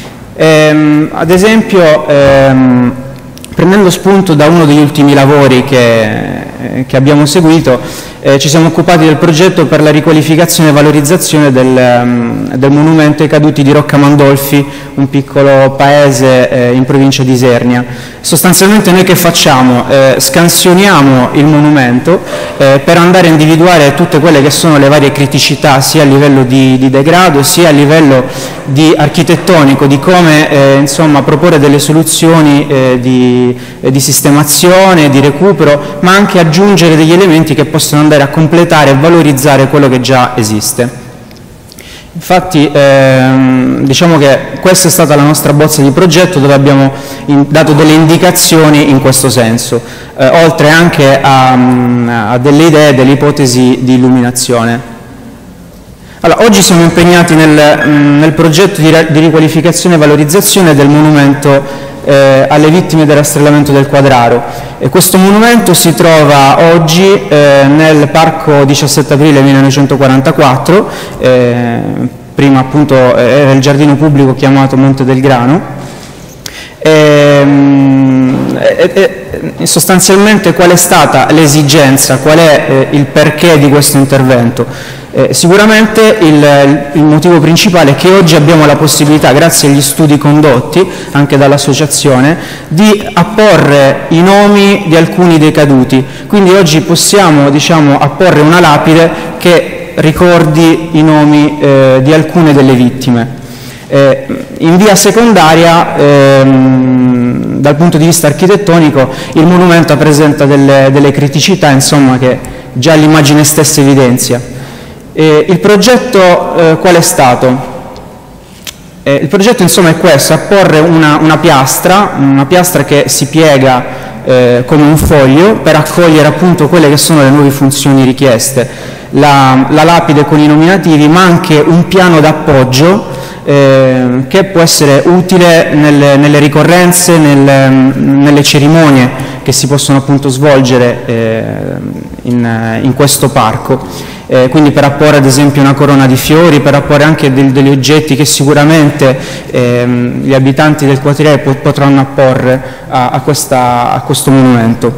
Ad esempio, prendendo spunto da uno degli ultimi lavori che abbiamo seguito, ci siamo occupati del progetto per la riqualificazione e valorizzazione del monumento ai caduti di Rocca Mandolfi, un piccolo paese in provincia di Isernia. Sostanzialmente noi che facciamo? Scansioniamo il monumento per andare a individuare tutte quelle che sono le varie criticità, sia a livello di degrado, sia a livello di architettonico, di come insomma proporre delle soluzioni di sistemazione, di recupero, ma anche aggiungere degli elementi che possono andare a completare e valorizzare quello che già esiste. Infatti diciamo che questa è stata la nostra bozza di progetto, dove abbiamo dato delle indicazioni in questo senso, oltre anche a delle idee, delle ipotesi di illuminazione. Allora, oggi siamo impegnati nel progetto di riqualificazione e valorizzazione del monumento alle vittime del rastrellamento del Quadraro, e questo monumento si trova oggi nel parco 17 aprile 1944, prima appunto era il giardino pubblico chiamato Monte del Grano, sostanzialmente qual è stata l'esigenza, qual è il perché di questo intervento? Sicuramente il motivo principale è che oggi abbiamo la possibilità, grazie agli studi condotti anche dall'associazione, di apporre i nomi di alcuni dei caduti. Quindi oggi possiamo, diciamo, apporre una lapide che ricordi i nomi di alcune delle vittime. In via secondaria, dal punto di vista architettonico, il monumento presenta delle criticità, insomma, che già l'immagine stessa evidenzia. Il progetto qual è stato? Il progetto, insomma, è questo: apporre una piastra che si piega come un foglio per accogliere appunto quelle che sono le nuove funzioni richieste, la lapide con i nominativi, ma anche un piano d'appoggio che può essere utile nelle ricorrenze, nelle cerimonie che si possono appunto svolgere in questo parco. Quindi per apporre ad esempio una corona di fiori, per apporre anche degli oggetti che sicuramente gli abitanti del quartiere potranno apporre a questo monumento.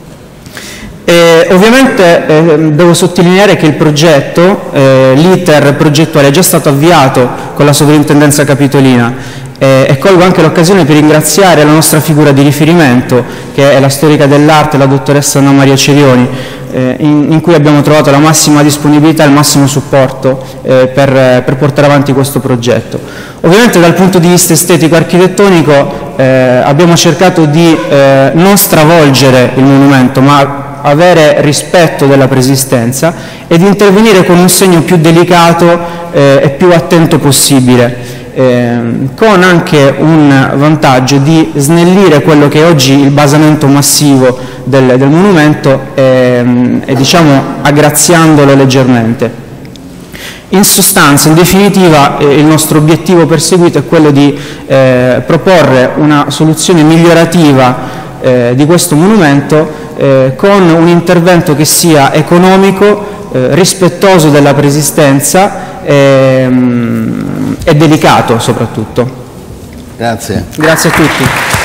Ovviamente devo sottolineare che il progetto, l'iter progettuale è già stato avviato con la Sovrintendenza Capitolina, e colgo anche l'occasione per ringraziare la nostra figura di riferimento, che è la storica dell'arte, la dottoressa Anna Maria Cerioni, in cui abbiamo trovato la massima disponibilità e il massimo supporto per portare avanti questo progetto. Ovviamente dal punto di vista estetico-architettonico abbiamo cercato di non stravolgere il monumento, ma avere rispetto della preesistenza ed intervenire con un segno più delicato e più attento possibile, con anche un vantaggio di snellire quello che è oggi il basamento massivo del monumento e diciamo aggraziandolo leggermente. In sostanza, in definitiva, il nostro obiettivo perseguito è quello di proporre una soluzione migliorativa di questo monumento con un intervento che sia economico, rispettoso della preesistenza e delicato soprattutto. Grazie. Grazie a tutti.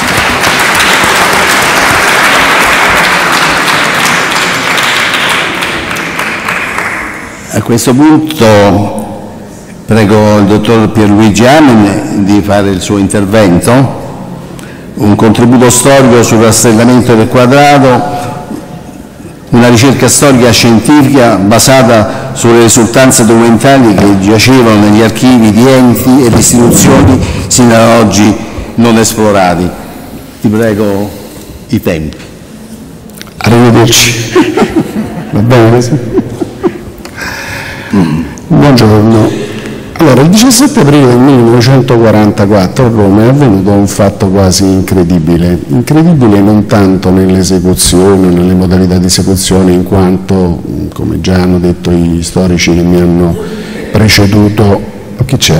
A questo punto prego il dottor Pierluigi Amen di fare il suo intervento, un contributo storico sul rastrellamento del Quadrato, una ricerca storica scientifica basata sulle risultanze documentali che giacevano negli archivi di enti ed istituzioni sino ad oggi non esplorati. Ti prego i tempi. Arrivederci. Va bene? Buongiorno. Allora, il 17 aprile del 1944 a Roma è avvenuto un fatto quasi incredibile non tanto nell'esecuzione, nelle modalità di esecuzione, in quanto, come già hanno detto gli storici che mi hanno preceduto, chi c'è?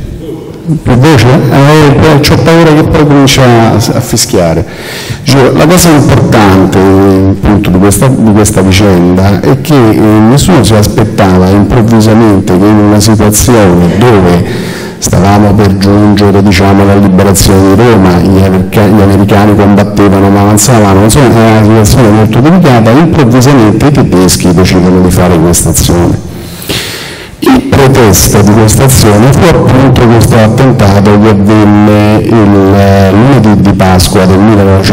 Per voce? C'ho paura che poi comincia a fischiare. La cosa importante appunto di questa vicenda è che nessuno si aspettava improvvisamente che in una situazione dove stavamo per giungere, diciamo, alla liberazione di Roma, gli americani combattevano ma avanzavano, insomma era una situazione molto delicata, improvvisamente i tedeschi decidono di fare questa azione. Il pretesto di questa azione fu appunto questo attentato che avvenne il lunedì di Pasqua del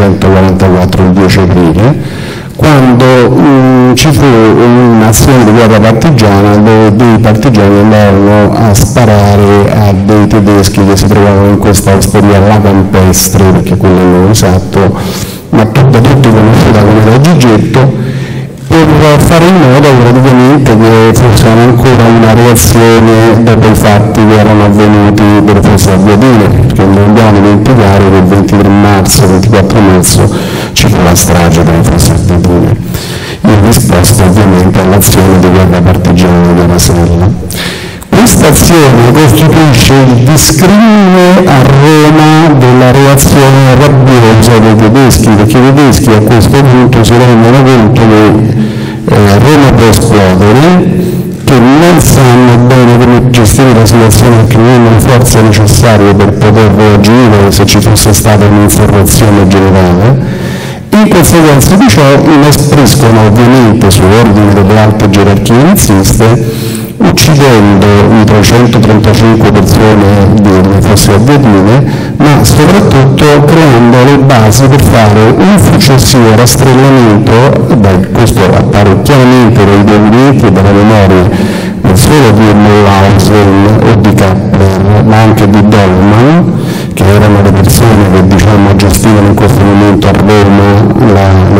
1944, il 10 aprile, quando ci fu un'azione di guerra partigiana dove dei partigiani andarono a sparare a dei tedeschi che si trovavano in questa osteria La Campestre, perché quello è il nome esatto, ma da tutti conosciuta come da Gigetto, per fare in modo praticamente che fosse ancora una reazione dopo i fatti che erano avvenuti per Fossa Ardeatine, perché non dobbiamo dimenticare che il 23 marzo, 24 marzo ci fu la strage delle Fosse Ardeatine, in risposta ovviamente all'azione di guerra partigiana della Rasella. Questa azione costituisce il discrimine a Roma della reazione rabbiosa dei tedeschi, perché i tedeschi a questo punto si rendono conto che Roma può esplodere, che non sanno bene come gestire la situazione perché non hanno le forze necessarie per poter reagire se ci fosse stata un'insurrezione generale. In conseguenza di ciò inespriscono ovviamente su ordine delle alte gerarchie naziste uccidendo i 335 persone delle Fosse Ardeatine, ma soprattutto creando le basi per fare un successivo rastrellamento. Questo appare chiaramente dai documenti e dalla memoria non solo di Mühlhausen o di Kappler, ma anche di Dollmann, che erano le persone che gestivano in questo momento a Roma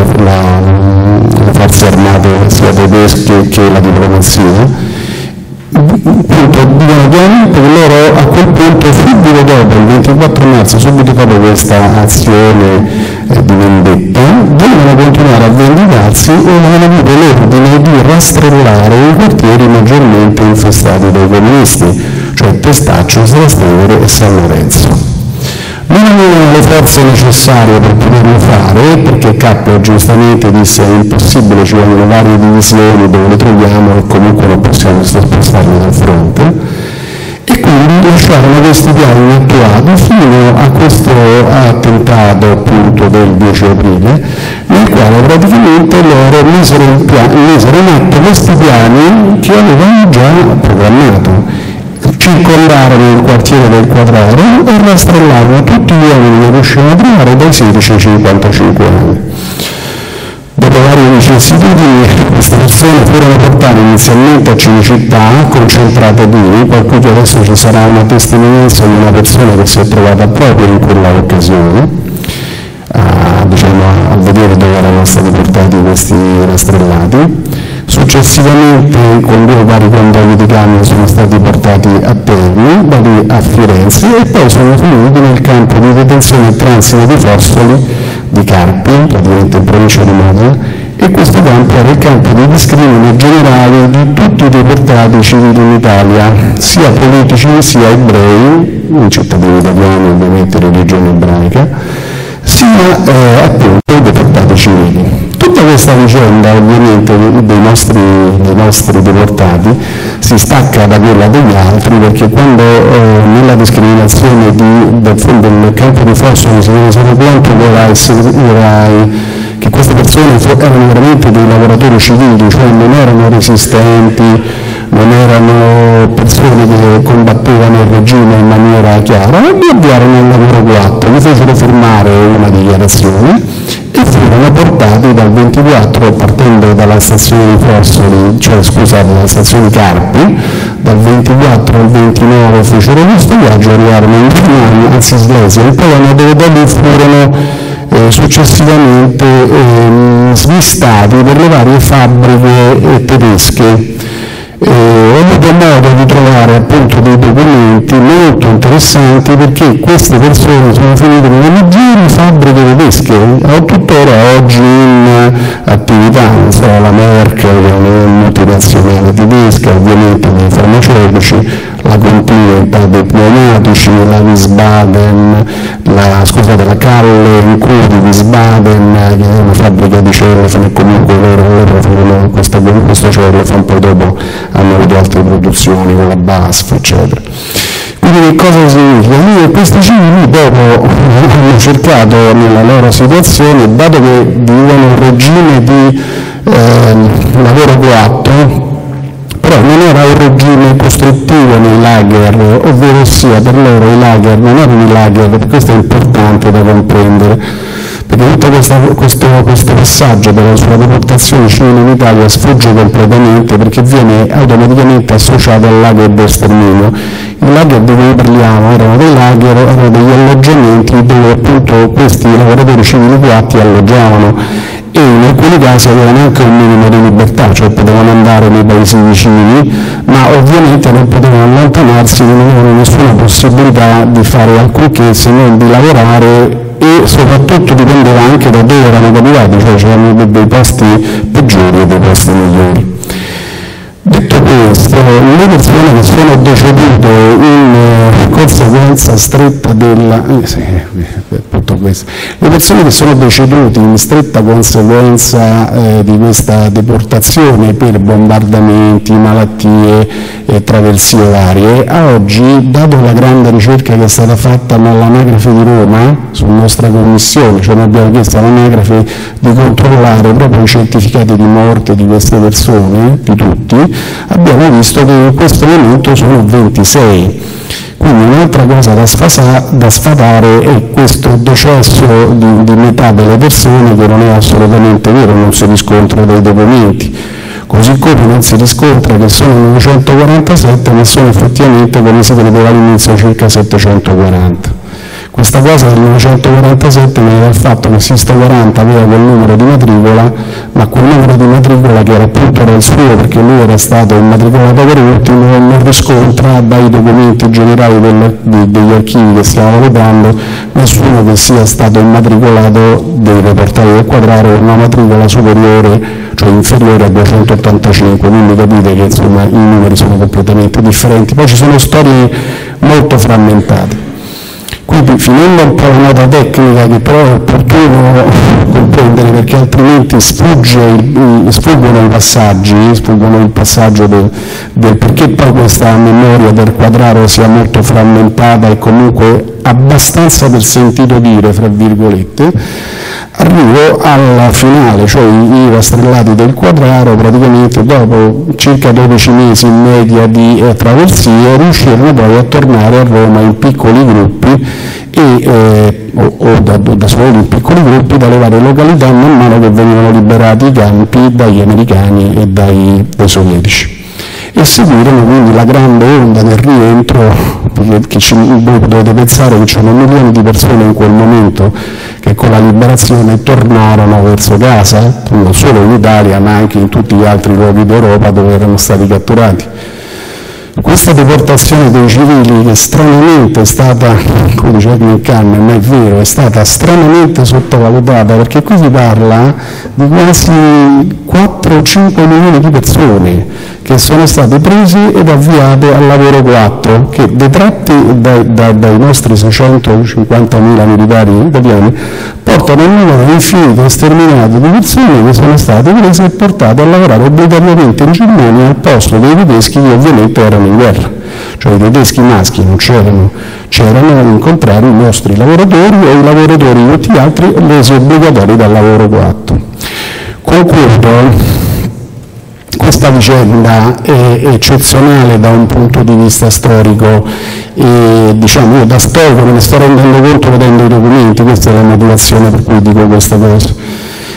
le forze armate sia tedesche che la diplomazia. Dicono chiaramente che loro a quel punto, subito dopo il 24 marzo, subito dopo questa azione di vendetta, devono continuare a vendicarsi e hanno avuto l'ordine di rastrellare i quartieri maggiormente infestati dai comunisti, cioè Testaccio, Trastevere e San Lorenzo. Non avevano le forze necessarie per poterlo fare, perché Kappler giustamente disse: è impossibile, ci vogliono varie divisioni, dove le troviamo e comunque non possiamo spostarle dal fronte, e quindi lasciarono questi piani inattuati fino a questo attentato appunto del 10 aprile, nel quale praticamente loro misero in atto questi piani che avevano già programmato. Circondarono il quartiere del Quadraro e rastrellarono tutti gli uomini che riuscivano a trovare dai 16 ai 55 anni. Dopo varie vicissitudini, queste persone furono portate inizialmente a Cinecittà, concentrate lì, per cui adesso ci sarà una testimonianza di una persona che si è trovata proprio in quella occasione, a vedere dove erano stati portati questi rastrellati. Successivamente, con 2 vari convogli di camion, sono stati portati a Terni, da lì a Firenze, e poi sono finiti nel campo di detenzione e transito di Fossoli di Carpi, praticamente in provincia di Modena, e questo campo era il campo di discrimine generale di tutti i deportati civili in Italia, sia politici sia ebrei, i cittadini italiani ovviamente di religione ebraica, sia appunto i deportati civili. Tutta questa vicenda ovviamente dei nostri deportati si stacca da quella degli altri, perché quando nella discriminazione del campo di Fossoli si rese conto che queste persone erano veramente dei lavoratori civili, cioè non erano resistenti, non erano persone che combattevano il regime in maniera chiara, e avviarono il lavoro coatto, gli fecero firmare una dichiarazione e furono portati dal 24, partendo dalla stazione di Fossoli, dalla stazione di Carpi, dal 24 al 29 fecero questo viaggio, arrivarono in Germania, anzi Slesia, in Polonia, dove da lì furono successivamente smistati per le varie fabbriche tedesche. Ho avuto modo di trovare appunto dei documenti molto interessanti, perché queste persone sono finite nelle maggiori fabbriche tedesche, tuttora oggi in attività, non so, la Merck, la multinazionale tedesca, ovviamente nei farmaceutici, la Continental dei pneumatici, la Wiesbaden, la Calle in Curi di Wiesbaden, che è una fabbrica di cellophane, e comunque loro furono questo cellophane, poi dopo hanno avuto altre produzioni con la BASF, eccetera. Quindi che cosa significa? Questi civili dopo hanno cercato nella loro situazione, dato che vivevano un regime di lavoro coatto, però non era un regime costruttivo nei lager, ovvero sia per loro i lager non erano i lager, questo è importante da comprendere, perché tutto questo passaggio della sua deportazione civile in Italia sfugge completamente, perché viene automaticamente associato al lager di sterminio. I lager di cui parliamo erano dei lager, erano degli alloggiamenti dove appunto questi lavoratori civili coatti alloggiavano, e in alcuni casi avevano anche un minimo di libertà, cioè potevano andare nei paesi vicini, ma ovviamente non potevano allontanarsi, non avevano nessuna possibilità di fare alcunché se non di lavorare, e soprattutto dipendeva anche da dove erano capitati, cioè c'erano dei posti peggiori e dei posti migliori. Detto questo, le persone che sono decedute in conseguenza stretta della... appunto questo. Le persone che sono decedute in stretta conseguenza di questa deportazione per bombardamenti, malattie, traversie varie, a oggi, dato la grande ricerca che è stata fatta dall'Anagrafe di Roma su nostra commissione, cioè noi abbiamo chiesto all'Anagrafe di controllare proprio i certificati di morte di queste persone, di tutti, abbiamo visto che in questo momento sono 26. Quindi un'altra cosa da sfatare è questo decesso di metà delle persone, che non è assolutamente vero, non si riscontra dai documenti, così come non si riscontra che sono 947, ma sono effettivamente, come si credeva all'inizio, circa 740. Questa cosa del 947 viene dal fatto che Sisto 40 aveva quel numero di matricola, ma quel numero di matricola, che era appunto il suo, perché lui era stato immatricolato per ultimo, non riscontra dai documenti generali degli archivi che stiamo valutando nessuno che sia stato immatricolato dei reportati del Quadraro con una matricola superiore, cioè inferiore a 285, quindi capite che insomma i numeri sono completamente differenti. Poi ci sono storie molto frammentate. Quindi, finendo un po' la nota tecnica, che però è opportuno comprendere perché altrimenti sfuggono il passaggio del perché poi questa memoria del Quadraro sia molto frammentata e comunque abbastanza per sentito dire, fra virgolette. Arrivo alla finale, cioè i rastrellati del Quadraro, praticamente dopo circa 12 mesi in media di traversie riuscirono poi a tornare a Roma in piccoli gruppi o da soli in piccoli gruppi dalle varie località, man mano che venivano liberati i campi dagli americani e dai sovietici. E seguirono quindi la grande onda del rientro, perché voi dovete pensare che c'erano milioni di persone in quel momento che con la liberazione tornarono verso casa, non solo in Italia ma anche in tutti gli altri luoghi d'Europa dove erano stati catturati. Questa deportazione dei civili, che stranamente è stata, come diceva Carmen, ma è vero, è stata stranamente sottovalutata, perché qui si parla di quasi 4 o 5 milioni di persone che sono state prese ed avviate al lavoro 4, che detratti dai nostri 650.000 militari italiani portano un numero infinito e sterminato di persone che sono state prese e portate a lavorare obbligatoriamente in Germania al posto dei tedeschi, che ovviamente erano in guerra. Cioè i tedeschi maschi non c'erano al contrario i nostri lavoratori o i lavoratori di tutti gli altri resi obbligatori dal lavoro 4. Concludo. Questa vicenda è eccezionale da un punto di vista storico e diciamo io da storico me ne sto rendendo conto vedendo i documenti, questa è la motivazione per cui dico questa cosa.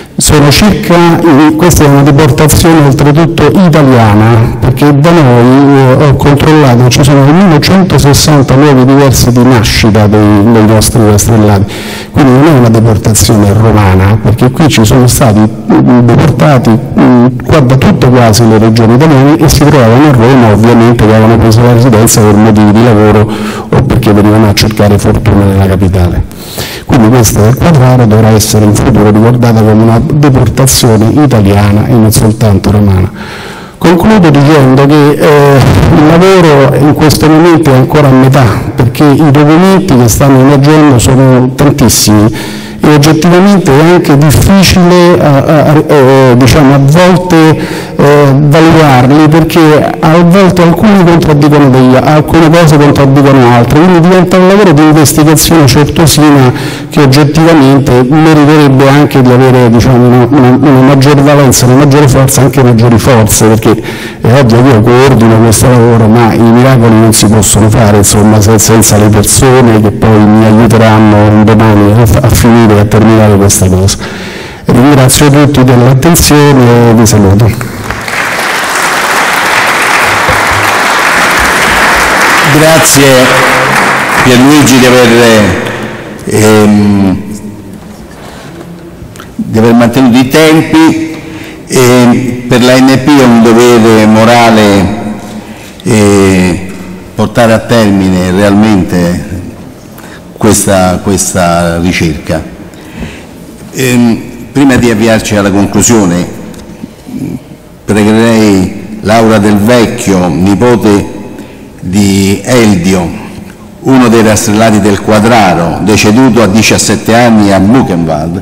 Questa è una deportazione oltretutto italiana, perché da noi ho controllato, ci sono almeno 160 luoghi diversi di nascita dei nostri rastrellati, quindi non è una deportazione romana, perché qui ci sono stati deportati da tutte quasi le regioni italiane e si trovavano a Roma, ovviamente che avevano preso la residenza per motivi di lavoro o perché venivano a cercare fortuna nella capitale. Quindi questa del Quadraro dovrà essere in futuro ricordata come una deportazione italiana e non soltanto romana. Concludo dicendo che il lavoro in questo momento è ancora a metà, perché i documenti che stanno emergendo sono tantissimi e oggettivamente è anche difficile diciamo, a volte valutarli, perché a volte alcune cose contraddicono altre, quindi diventa un lavoro di investigazione certosina che oggettivamente meriterebbe anche di avere diciamo, una maggior valenza, una maggiore forza, anche maggiori forze, perché è ovvio che io coordino questo lavoro, ma i miracoli non si possono fare insomma, senza le persone che poi mi aiuteranno domani a finire, a terminare questa cosa. Ringrazio tutti dell'attenzione e vi saluto. Grazie Pierluigi di aver mantenuto i tempi. Per l'ANP è un dovere morale portare a termine realmente questa ricerca. Prima di avviarci alla conclusione, pregherei Laura Del Vecchio, nipote di Eldio, uno dei rastrellati del Quadraro, deceduto a 17 anni a Buchenwald,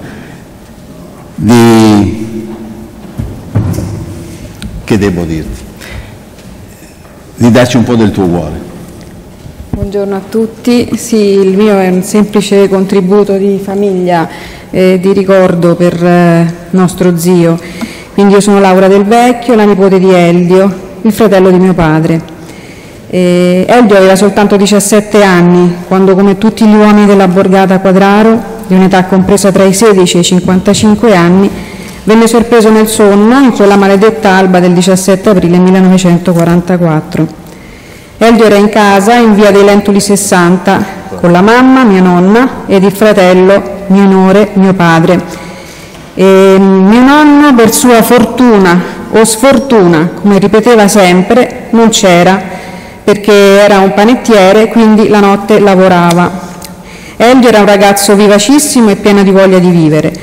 che devo dirti? Di darci un po' del tuo cuore. Buongiorno a tutti, sì, il mio è un semplice contributo di famiglia, di ricordo per nostro zio. Quindi io sono Laura Del Vecchio, la nipote di Eldio, il fratello di mio padre. Eldio aveva soltanto 17 anni quando, come tutti gli uomini della borgata Quadraro, di un'età compresa tra i 16 e i 55 anni, venne sorpreso nel sonno in quella maledetta alba del 17 aprile 1944. Eldio era in casa in via dei Lentuli 60 con la mamma, mia nonna, ed il fratello minore, mio padre. Mio nonno, per sua fortuna o sfortuna, come ripeteva sempre, non c'era, perché era un panettiere, quindi la notte lavorava. Eldio era un ragazzo vivacissimo e pieno di voglia di vivere.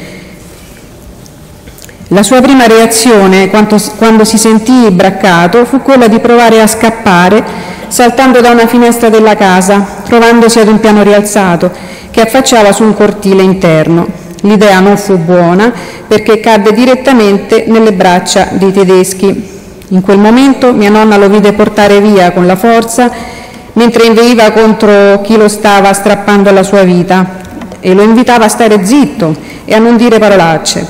La sua prima reazione, quando si sentì braccato, fu quella di provare a scappare saltando da una finestra della casa, trovandosi ad un piano rialzato che affacciava su un cortile interno. L'idea non fu buona perché cadde direttamente nelle braccia dei tedeschi. In quel momento mia nonna lo vide portare via con la forza mentre inveiva contro chi lo stava strappando alla sua vita e lo invitava a stare zitto e a non dire parolacce.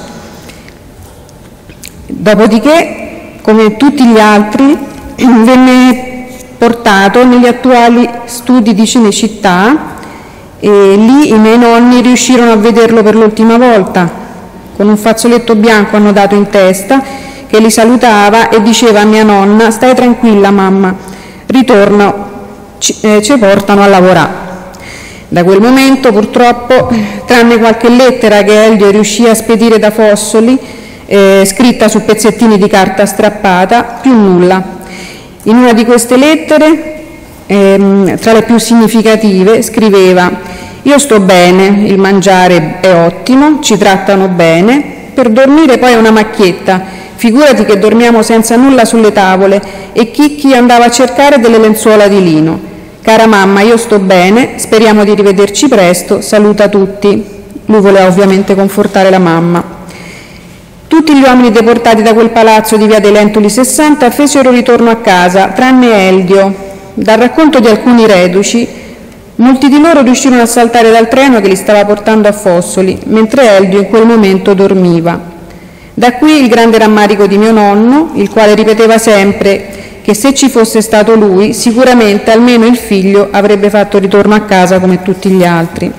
Dopodiché, come tutti gli altri, venne portato negli attuali studi di Cinecittà e lì i miei nonni riuscirono a vederlo per l'ultima volta, con un fazzoletto bianco annodato in testa che li salutava e diceva a mia nonna: stai tranquilla mamma, ritorno, ci portano a lavorare. Da quel momento purtroppo, tranne qualche lettera che Eldio riuscì a spedire da Fossoli, scritta su pezzettini di carta strappata, più nulla. In una di queste lettere, tra le più significative, scriveva: io sto bene, il mangiare è ottimo, ci trattano bene, per dormire poi è una macchietta, figurati che dormiamo senza nulla sulle tavole e Chicchi andava a cercare delle lenzuola di lino. Cara mamma, io sto bene, speriamo di rivederci presto, saluta tutti. Lui voleva ovviamente confortare la mamma. Tutti gli uomini deportati da quel palazzo di via dei Lentuli 60 fecero ritorno a casa, tranne Eldio. Dal racconto di alcuni reduci, molti di loro riuscirono a saltare dal treno che li stava portando a Fossoli, mentre Eldio in quel momento dormiva. Da qui il grande rammarico di mio nonno, il quale ripeteva sempre che se ci fosse stato lui, sicuramente almeno il figlio avrebbe fatto ritorno a casa come tutti gli altri.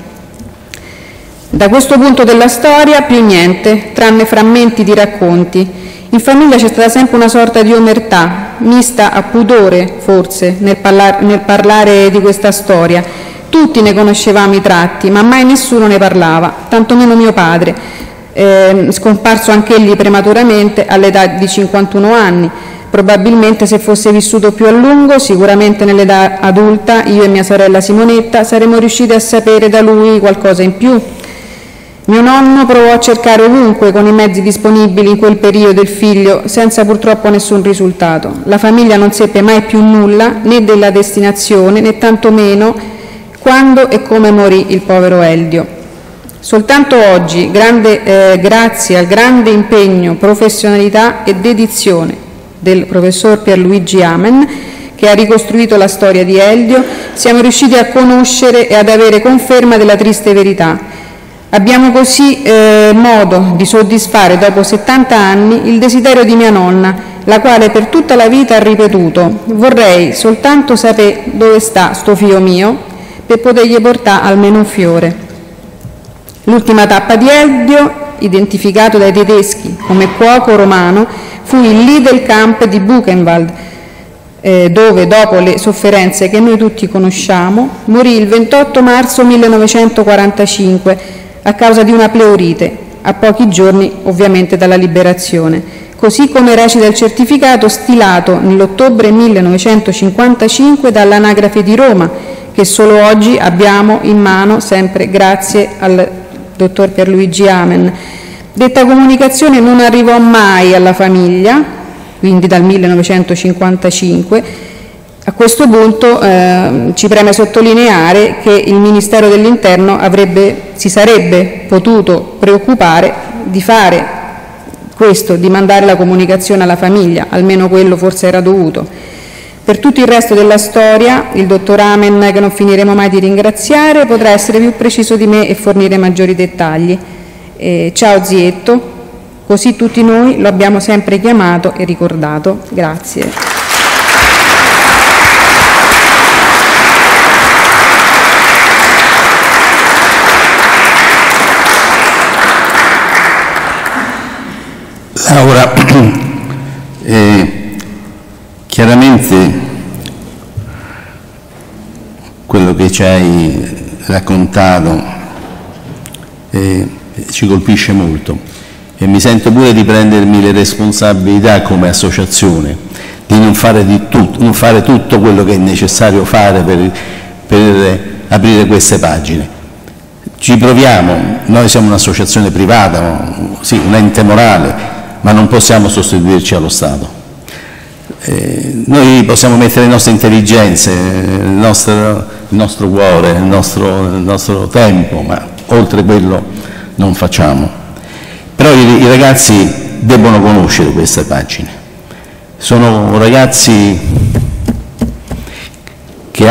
Da questo punto della storia più niente, tranne frammenti di racconti. In famiglia c'è stata sempre una sorta di omertà, mista a pudore forse, nel parlare di questa storia. Tutti ne conoscevamo i tratti, ma mai nessuno ne parlava, tantomeno mio padre, scomparso anch'egli prematuramente all'età di 51 anni. Probabilmente se fosse vissuto più a lungo, sicuramente nell'età adulta, io e mia sorella Simonetta saremmo riusciti a sapere da lui qualcosa in più. Mio nonno provò a cercare ovunque con i mezzi disponibili in quel periodo il figlio, senza purtroppo nessun risultato. La famiglia non seppe mai più nulla, né della destinazione, né tantomeno quando e come morì il povero Eldio. Soltanto oggi, grazie al grande impegno, professionalità e dedizione del professor Pierluigi Amen, che ha ricostruito la storia di Eldio, siamo riusciti a conoscere e ad avere conferma della triste verità. Abbiamo così modo di soddisfare dopo 70 anni il desiderio di mia nonna, la quale per tutta la vita ha ripetuto: vorrei soltanto sapere dove sta sto figlio mio per potergli portare almeno un fiore. L'ultima tappa di Eldio, identificato dai tedeschi come cuoco romano, fu il Lidl-Camp di Buchenwald, dove dopo le sofferenze che noi tutti conosciamo, morì il 28 marzo 1945 a causa di una pleurite, a pochi giorni ovviamente dalla liberazione, così come recita il certificato stilato nell'ottobre 1955 dall'Anagrafe di Roma, che solo oggi abbiamo in mano, sempre grazie al dottor Pierluigi Amen. Detta comunicazione non arrivò mai alla famiglia, quindi dal 1955, A questo punto ci preme sottolineare che il Ministero dell'Interno si sarebbe potuto preoccupare di fare questo, di mandare la comunicazione alla famiglia, almeno quello forse era dovuto. Per tutto il resto della storia, il dottor Amen, che non finiremo mai di ringraziare, potrà essere più preciso di me e fornire maggiori dettagli. Ciao zietto, così tutti noi lo abbiamo sempre chiamato e ricordato. Grazie. Laura, chiaramente quello che ci hai raccontato ci colpisce molto e mi sento pure di prendermi le responsabilità come associazione di non fare tutto quello che è necessario fare per aprire queste pagine. Ci proviamo, noi siamo un'associazione privata, sì, un ente morale, ma non possiamo sostituirci allo Stato. Noi possiamo mettere le nostre intelligenze, il nostro cuore, il nostro tempo, ma oltre quello non facciamo. Però i ragazzi debbono conoscere queste pagine. Sono ragazzi che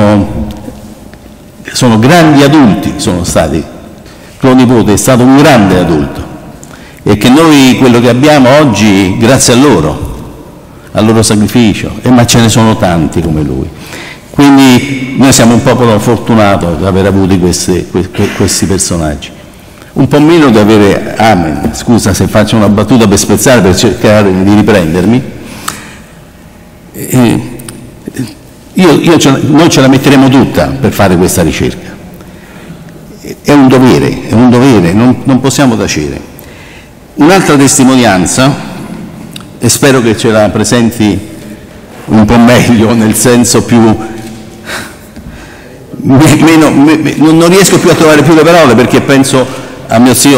sono grandi adulti, sono stati. Tuo nipote è stato un grande adulto e che noi quello che abbiamo oggi grazie a al loro sacrificio, ma ce ne sono tanti come lui. Quindi noi siamo un popolo fortunato ad aver avuto questi personaggi. Un po' meno di avere Amen, scusa se faccio una battuta per spezzare, per cercare di riprendermi. Noi ce la metteremo tutta per fare questa ricerca. È un dovere, non possiamo tacere. Un'altra testimonianza, e spero che ce la presenti un po' meglio, nel senso più... non riesco più a trovare più le parole perché penso a mio zio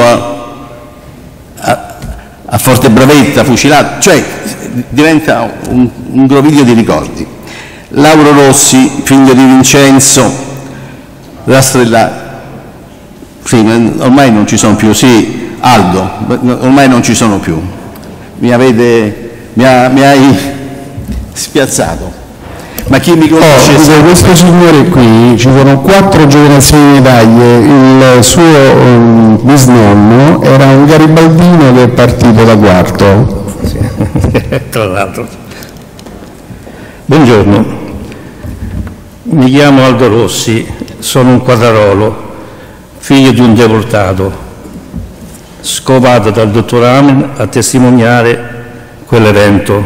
a Fortebravetta, fucilato, cioè diventa un groviglio di ricordi. Lauro Rossi, figlio di Vincenzo Rastrellato, sì, ormai non ci sono più, sì, Aldo, ormai non ci sono più, mi hai spiazzato, ma chi mi conosce... questo signore qui, ci sono 4 generazioni di medaglie, il suo bisnonno era un garibaldino che è partito da quarto. Tra l'altro. Buongiorno, mi chiamo Aldo Rossi, sono un quadrarolo, figlio di un deportato, scovato dal dottor Amen a testimoniare quell'evento.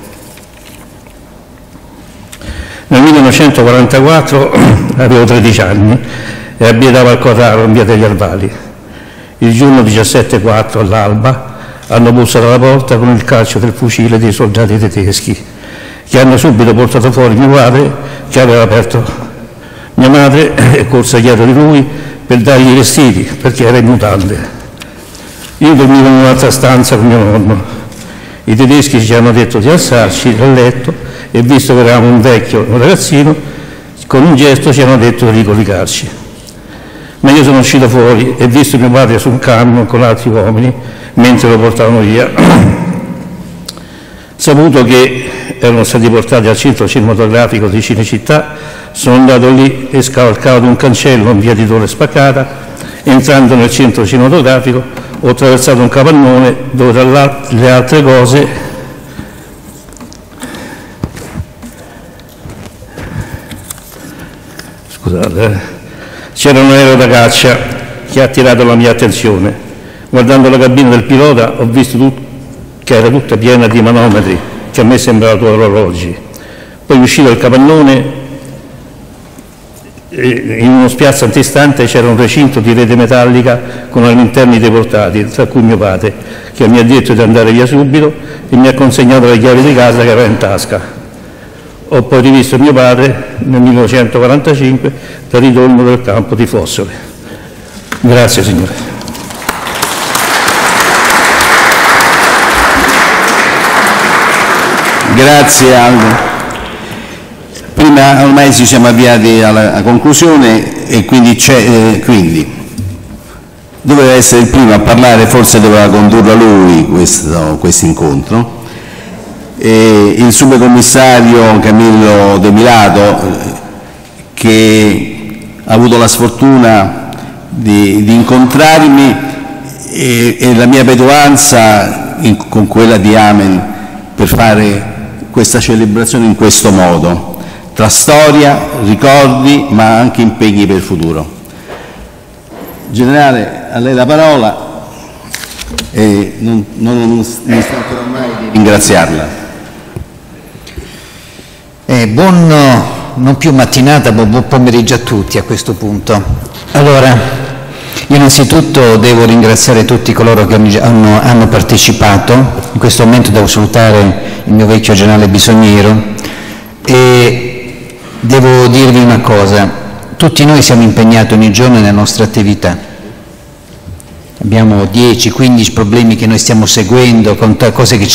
Nel 1944 avevo 13 anni e abitavo al Corraro in via degli Arvali. Il giorno 17/4 all'alba hanno bussato alla porta con il calcio del fucile dei soldati tedeschi che hanno subito portato fuori mio padre che aveva aperto. Mia madre è corsa dietro di lui per dargli i vestiti perché era in mutande. Io dormivo in un'altra stanza con mio nonno. I tedeschi ci hanno detto di alzarci dal letto e visto che eravamo un ragazzino, con un gesto ci hanno detto di ricoricarci. Ma io sono uscito fuori e visto mio padre su un camion con altri uomini mentre lo portavano via. Saputo che erano stati portati al centro cinematografico di Cinecittà, sono andato lì e scavalcato un cancello in via di Torre Spaccata. Entrando nel centro cinematografico ho attraversato un capannone dove tra le altre cose c'era un aereo da caccia che ha attirato la mia attenzione. Guardando la cabina del pilota ho visto che era tutta piena di manometri che a me sembrava orologi. Poi uscito dal capannone, in uno spiazzo antistante c'era un recinto di rete metallica con all'interno i deportati, tra cui mio padre, che mi ha detto di andare via subito e mi ha consegnato le chiavi di casa che aveva in tasca. Ho poi rivisto mio padre nel 1945 dal ritorno del campo di Fossole. Grazie signore. Grazie Aldo. Prima ormai ci siamo avviati alla conclusione e quindi doveva essere il primo a parlare, forse doveva condurre lui questo incontro. Il subcommissario Camillo De Milato, che ha avuto la sfortuna di incontrarmi, e la mia petulanza con quella di Amen per fare questa celebrazione in questo modo, tra storia, ricordi, ma anche impegni per il futuro. Generale, a lei la parola e non mi stancherò mai di ringraziarla. Buon, non più mattinata, buon pomeriggio a tutti a questo punto. Allora, io innanzitutto devo ringraziare tutti coloro che hanno partecipato. In questo momento devo salutare il mio vecchio generale Bisogniero e devo dirvi una cosa: tutti noi siamo impegnati ogni giorno nelle nostre attività, abbiamo 10-15 problemi che noi stiamo seguendo, con cose che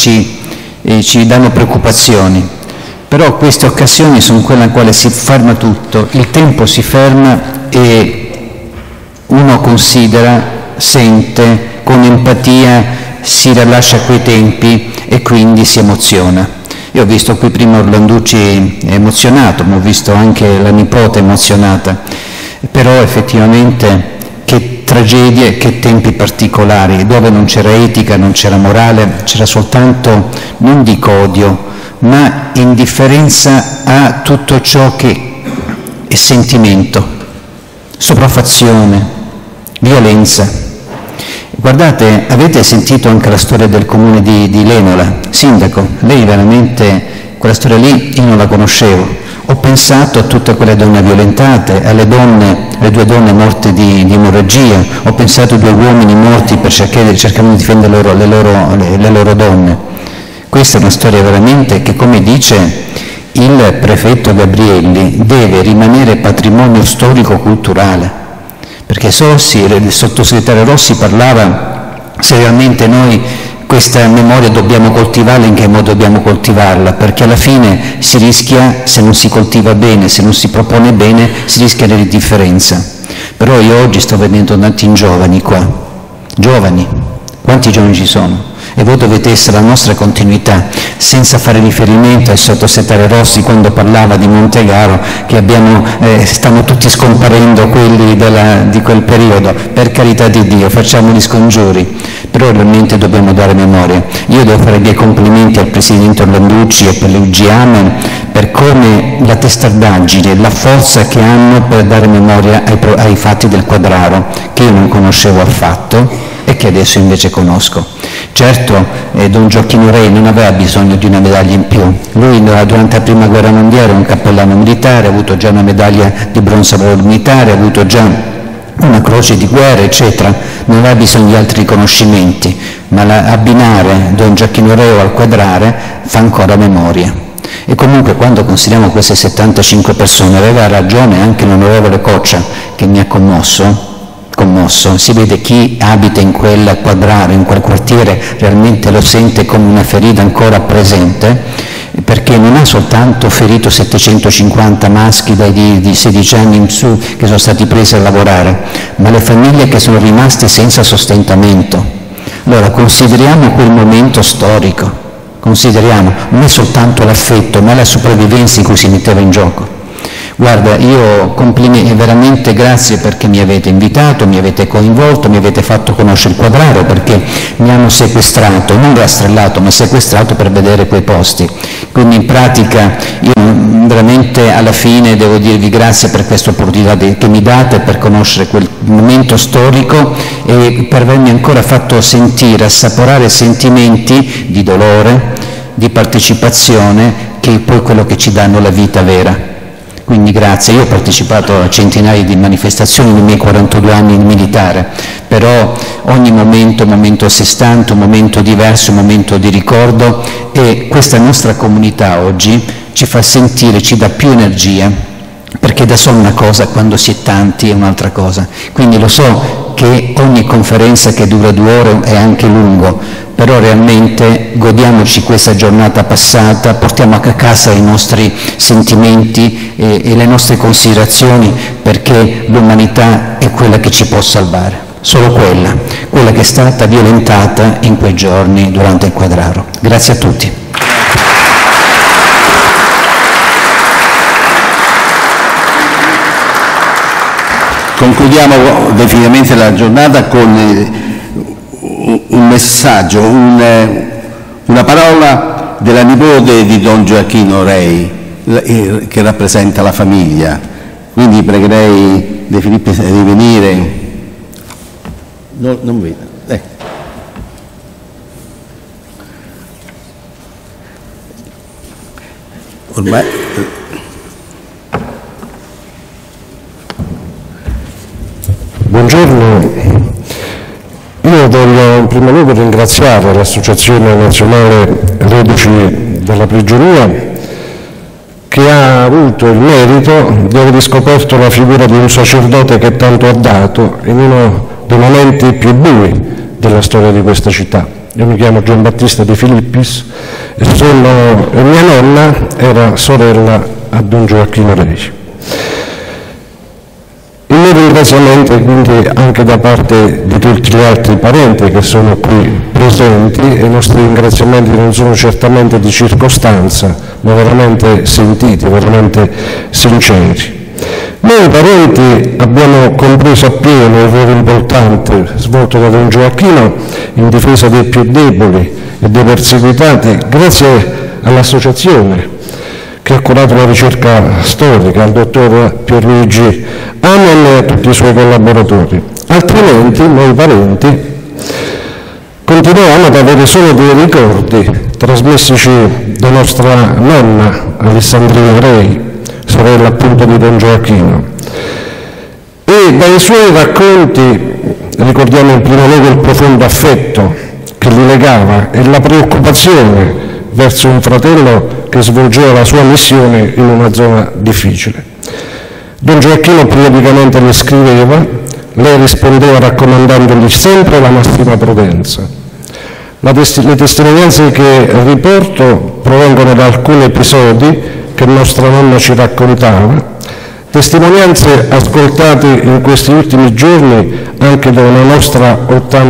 ci danno preoccupazioni, però queste occasioni sono quelle in quale si ferma tutto, il tempo si ferma e uno considera, sente, con empatia si rilascia a quei tempi e quindi si emoziona. Io ho visto qui prima Orlanducci emozionato, ma ho visto anche la nipote emozionata, però effettivamente che tragedie, che tempi particolari, dove non c'era etica, non c'era morale, c'era soltanto, non dico odio, ma indifferenza a tutto ciò che è sentimento, sopraffazione, violenza. Guardate, avete sentito anche la storia del comune di Lenola? Sindaco, lei veramente, quella storia lì io non la conoscevo. Ho pensato a tutte quelle donne violentate, alle due donne morte di emorragia, ho pensato a 2 uomini morti per cercare di difendere le loro donne. Questa è una storia veramente che, come dice il prefetto Gabrielli, deve rimanere patrimonio storico-culturale. Perché il sottosegretario Rossi parlava se realmente noi questa memoria dobbiamo coltivarla, in che modo dobbiamo coltivarla, perché alla fine si rischia, se non si coltiva bene, se non si propone bene, si rischia l'indifferenza. Però io oggi sto vedendo tanti giovani qua, giovani, quanti giovani ci sono? E voi dovete essere la nostra continuità, senza fare riferimento al sottosegretario Rossi quando parlava di Montegaro, che stanno tutti scomparendo quelli di quel periodo. Per carità di Dio, facciamo gli scongiuri, però realmente dobbiamo dare memoria. Io devo fare dei complimenti al Presidente Orlanducci e per l'UG Amen per come la testardaggine, la forza che hanno per dare memoria ai fatti del Quadraro, che io non conoscevo affatto e che adesso invece conosco. Certo, Don Gioacchino Re non aveva bisogno di una medaglia in più. Lui durante la Prima Guerra Mondiale era un cappellano militare, ha avuto già una medaglia di bronzo al valor militare, ha avuto già una croce di guerra, eccetera. Non aveva bisogno di altri riconoscimenti, ma abbinare Don Gioacchino Re al Quadrare fa ancora memoria. E comunque quando consideriamo queste 75 persone, aveva ragione anche l'onorevole Coccia, che mi ha commosso, si vede chi abita in quel Quadraro, in quel quartiere, realmente lo sente come una ferita ancora presente, perché non ha soltanto ferito 750 maschi di 16 anni in su che sono stati presi a lavorare, ma le famiglie che sono rimaste senza sostentamento. Allora consideriamo quel momento storico, consideriamo non è soltanto l'affetto, ma la sopravvivenza in cui si metteva in gioco. Guarda, io complimenti, veramente grazie perché mi avete invitato, mi avete coinvolto, mi avete fatto conoscere il Quadraro, perché mi hanno sequestrato, non rastrellato, ma sequestrato per vedere quei posti. Quindi in pratica io veramente alla fine devo dirvi grazie per questa opportunità che mi date per conoscere quel momento storico e per avermi ancora fatto sentire, assaporare sentimenti di dolore, di partecipazione, che è poi quello che ci danno la vita vera. Quindi grazie, io ho partecipato a centinaia di manifestazioni nei miei 42 anni in militare, però ogni momento è un momento a sé stante, un momento diverso, un momento di ricordo, e questa nostra comunità oggi ci fa sentire, ci dà più energia, perché da solo una cosa, quando si è tanti è un'altra cosa. Quindi lo so che ogni conferenza che dura 2 ore è anche lungo, però realmente godiamoci questa giornata passata, portiamo a casa i nostri sentimenti e le nostre considerazioni, perché l'umanità è quella che ci può salvare, solo quella che è stata violentata in quei giorni durante il Quadraro. Grazie a tutti. Concludiamo definitivamente la giornata con un messaggio, una parola della nipote di Don Gioacchino Rei, che rappresenta la famiglia. Quindi pregherei De Filippi di venire. No, non vedo. Ormai... Buongiorno, io voglio in primo luogo ringraziare l'Associazione Nazionale Reduci dalla Prigionia, che ha avuto il merito di aver scoperto la figura di un sacerdote che tanto ha dato in uno dei momenti più bui della storia di questa città. Io mi chiamo Gian Battista De Filippis e mia nonna era sorella a Don Gioacchino Rei. Il mio ringraziamento quindi anche da parte di tutti gli altri parenti che sono qui presenti, e i nostri ringraziamenti non sono certamente di circostanza, ma veramente sentiti, veramente sinceri. Noi parenti abbiamo compreso appieno il ruolo importante svolto da Don Gioacchino in difesa dei più deboli e dei perseguitati, grazie all'associazione che ha curato la ricerca storica, al dottor Pierluigi Amen e a tutti i suoi collaboratori. Altrimenti noi parenti continuiamo ad avere solo dei ricordi trasmessici da nostra nonna Alessandrina Rei, sorella appunto di Don Gioacchino, e dai suoi racconti ricordiamo in primo luogo il profondo affetto che li legava e la preoccupazione verso un fratello che svolgeva la sua missione in una zona difficile. Don Gioacchino periodicamente le scriveva, lei rispondeva raccomandandogli sempre la massima prudenza. Le testimonianze che riporto provengono da alcuni episodi che nostra nonna ci raccontava, testimonianze ascoltate in questi ultimi giorni anche da una nostra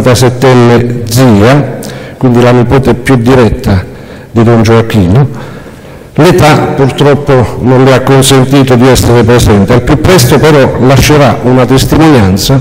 87enne zia, quindi la nipote più diretta di Don Gioacchino. L'età purtroppo non le ha consentito di essere presente, al più presto però lascerà una testimonianza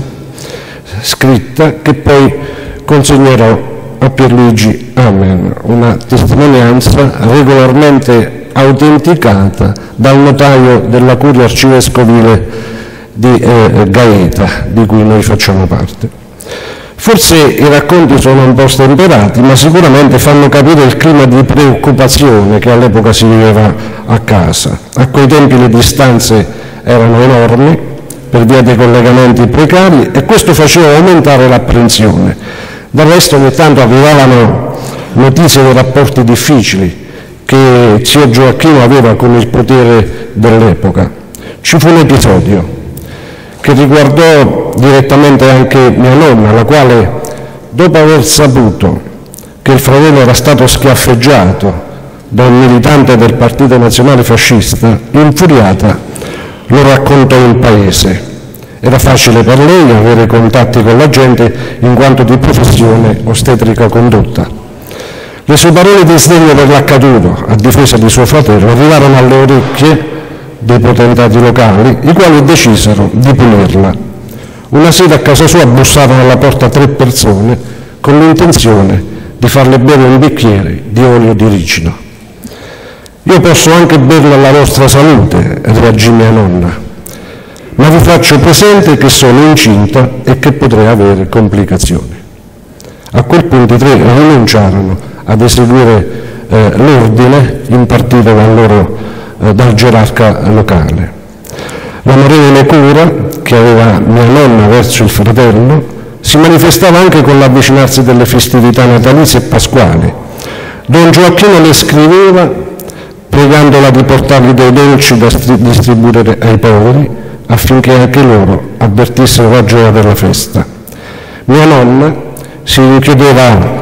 scritta che poi consegnerò a Pierluigi Amen, una testimonianza regolarmente autenticata dal notaio della curia arcivescovile di Gaeta, di cui noi facciamo parte. Forse i racconti sono un po' stemperati, ma sicuramente fanno capire il clima di preoccupazione che all'epoca si viveva a casa. A quei tempi le distanze erano enormi per via dei collegamenti precari e questo faceva aumentare l'apprensione. Del resto ogni tanto arrivavano notizie di rapporti difficili che zio Gioacchino aveva con il potere dell'epoca. Ci fu un episodio che riguardò direttamente anche mia nonna, la quale, dopo aver saputo che il fratello era stato schiaffeggiato da un militante del Partito Nazionale Fascista, infuriata lo raccontò in paese. Era facile per lei avere contatti con la gente in quanto di professione ostetrica condotta. Le sue parole di sdegno per l'accaduto a difesa di suo fratello arrivarono alle orecchie dei potentati locali, i quali decisero di punirla. Una sera a casa sua bussarono alla porta 3 persone con l'intenzione di farle bere un bicchiere di olio di ricino. Io posso anche berlo alla vostra salute, reagì mia nonna, ma vi faccio presente che sono incinta e che potrei avere complicazioni. A quel punto i 3 rinunciarono ad eseguire l'ordine impartito dal gerarca locale. L'amorevole cura che aveva mia nonna verso il fratello si manifestava anche con l'avvicinarsi delle festività natalizie e pasquali. Don Gioacchino le scriveva pregandola di portargli dei dolci da distribuire ai poveri affinché anche loro avvertissero la gioia della festa. Mia nonna si rinchiudeva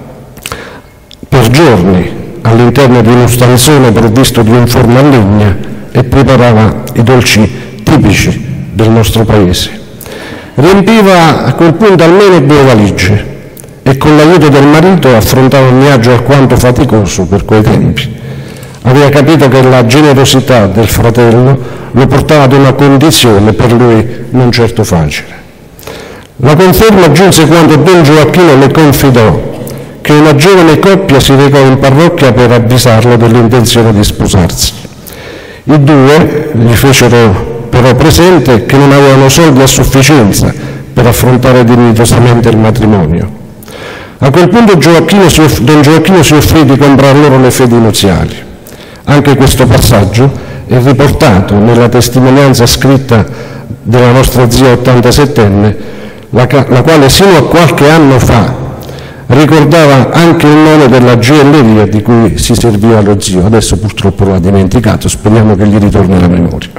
per giorni all'interno di uno stanzone provvisto di un forno a legna e preparava i dolci tipici del nostro paese. Riempiva a quel punto almeno 2 valigie e con l'aiuto del marito affrontava un viaggio alquanto faticoso per quei tempi. Aveva capito che la generosità del fratello lo portava ad una condizione per lui non certo facile. La conferma giunse quando Don Gioacchino le confidò che una giovane coppia si recò in parrocchia per avvisarlo dell'intenzione di sposarsi. I due gli fecero però presente che non avevano soldi a sufficienza per affrontare dignitosamente il matrimonio. A quel punto Don Gioacchino si offrì di comprar loro le fedi nuziali. Anche questo passaggio è riportato nella testimonianza scritta della nostra zia 87enne, la quale sino a qualche anno fa ricordava anche il nome della gioielleria di cui si serviva lo zio. Adesso purtroppo lo ha dimenticato, speriamo che gli ritorni alla memoria.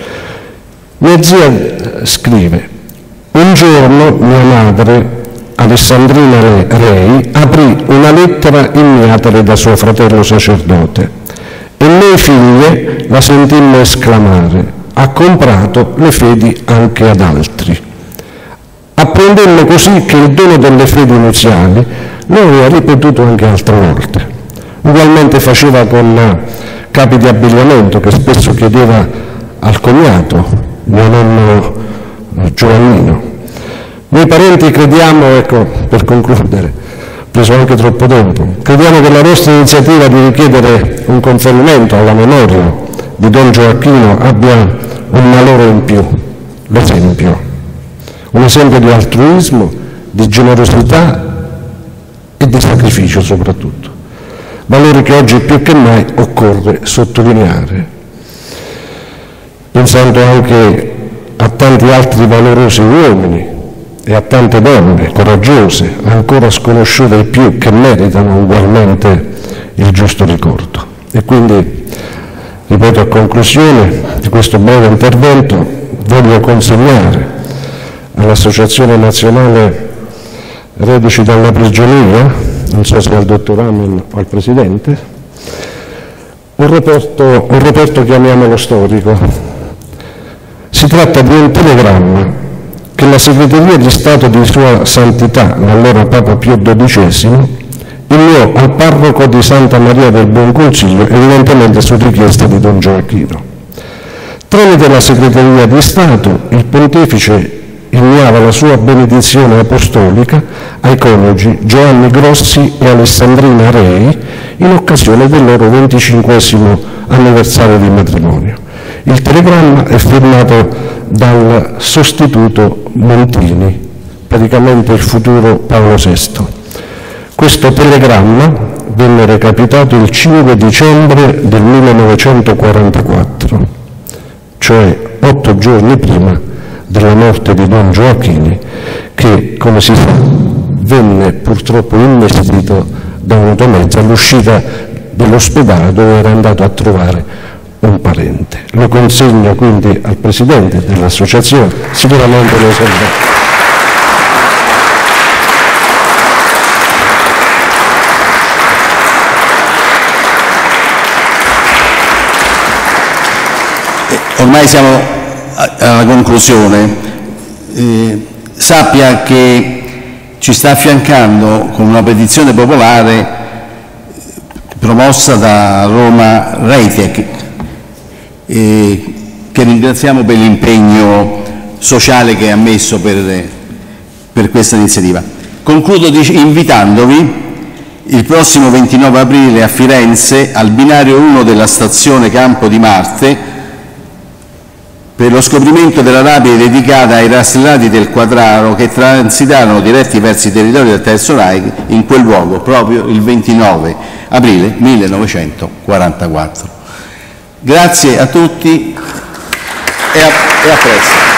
Mia zia scrive: un giorno mia madre, Alessandrina Rei, aprì una lettera inviatale da suo fratello sacerdote e noi figlie la sentimmo esclamare: ha comprato le fedi anche ad altri. Apprendemmo così che il dono delle fedi nuziali lo aveva ripetuto anche altre volte. Ugualmente faceva con capi di abbigliamento che spesso chiedeva al cognato, mio nonno Giovannino. Noi parenti crediamo, ecco, per concludere, preso anche troppo tempo, crediamo che la nostra iniziativa di richiedere un conferimento alla memoria di Don Gioacchino abbia un valore in più, l'esempio. Un esempio di altruismo, di generosità e di sacrificio soprattutto. Valori che oggi più che mai occorre sottolineare, pensando anche a tanti altri valorosi uomini e a tante donne coraggiose, ancora sconosciute ai più, che meritano ugualmente il giusto ricordo. E quindi, ripeto, a conclusione di questo breve intervento, voglio consegnare all'Associazione Nazionale Reduci dalla Prigionia, non so se al dottor Amen o al Presidente, un reperto chiamiamolo storico. Si tratta di un telegramma che la Segreteria di Stato di Sua Santità, l'allora Papa Pio XII, inviò al parroco di Santa Maria del Buon Consiglio, evidentemente su richiesta di Don Gioacchino. Tramite la Segreteria di Stato, il Pontefice inviava la sua benedizione apostolica ai coniugi Giovanni Grossi e Alessandrina Rei in occasione del loro 25° anniversario di matrimonio. Il telegramma è firmato dal sostituto Montini, praticamente il futuro Paolo VI. Questo telegramma venne recapitato il 5 dicembre del 1944, cioè 8 giorni prima della morte di Don Gioacchino, che, come si sa, venne purtroppo investito da un'automezza all'uscita dell'ospedale dove era andato a trovare un parente. Lo consegno quindi al Presidente dell'Associazione, sicuramente lo serve. Ormai siamo alla conclusione. Sappia che ci sta affiancando con una petizione popolare promossa da Roma Reitec, che ringraziamo per l'impegno sociale che ha messo per questa iniziativa. Concludo invitandovi il prossimo 29 aprile a Firenze al binario 1 della stazione Campo di Marte per lo scoprimento della lapide dedicata ai rastrellati del Quadraro che transitarono diretti verso i territori del Terzo Reich in quel luogo proprio il 29 aprile 1944. Grazie a tutti e a presto.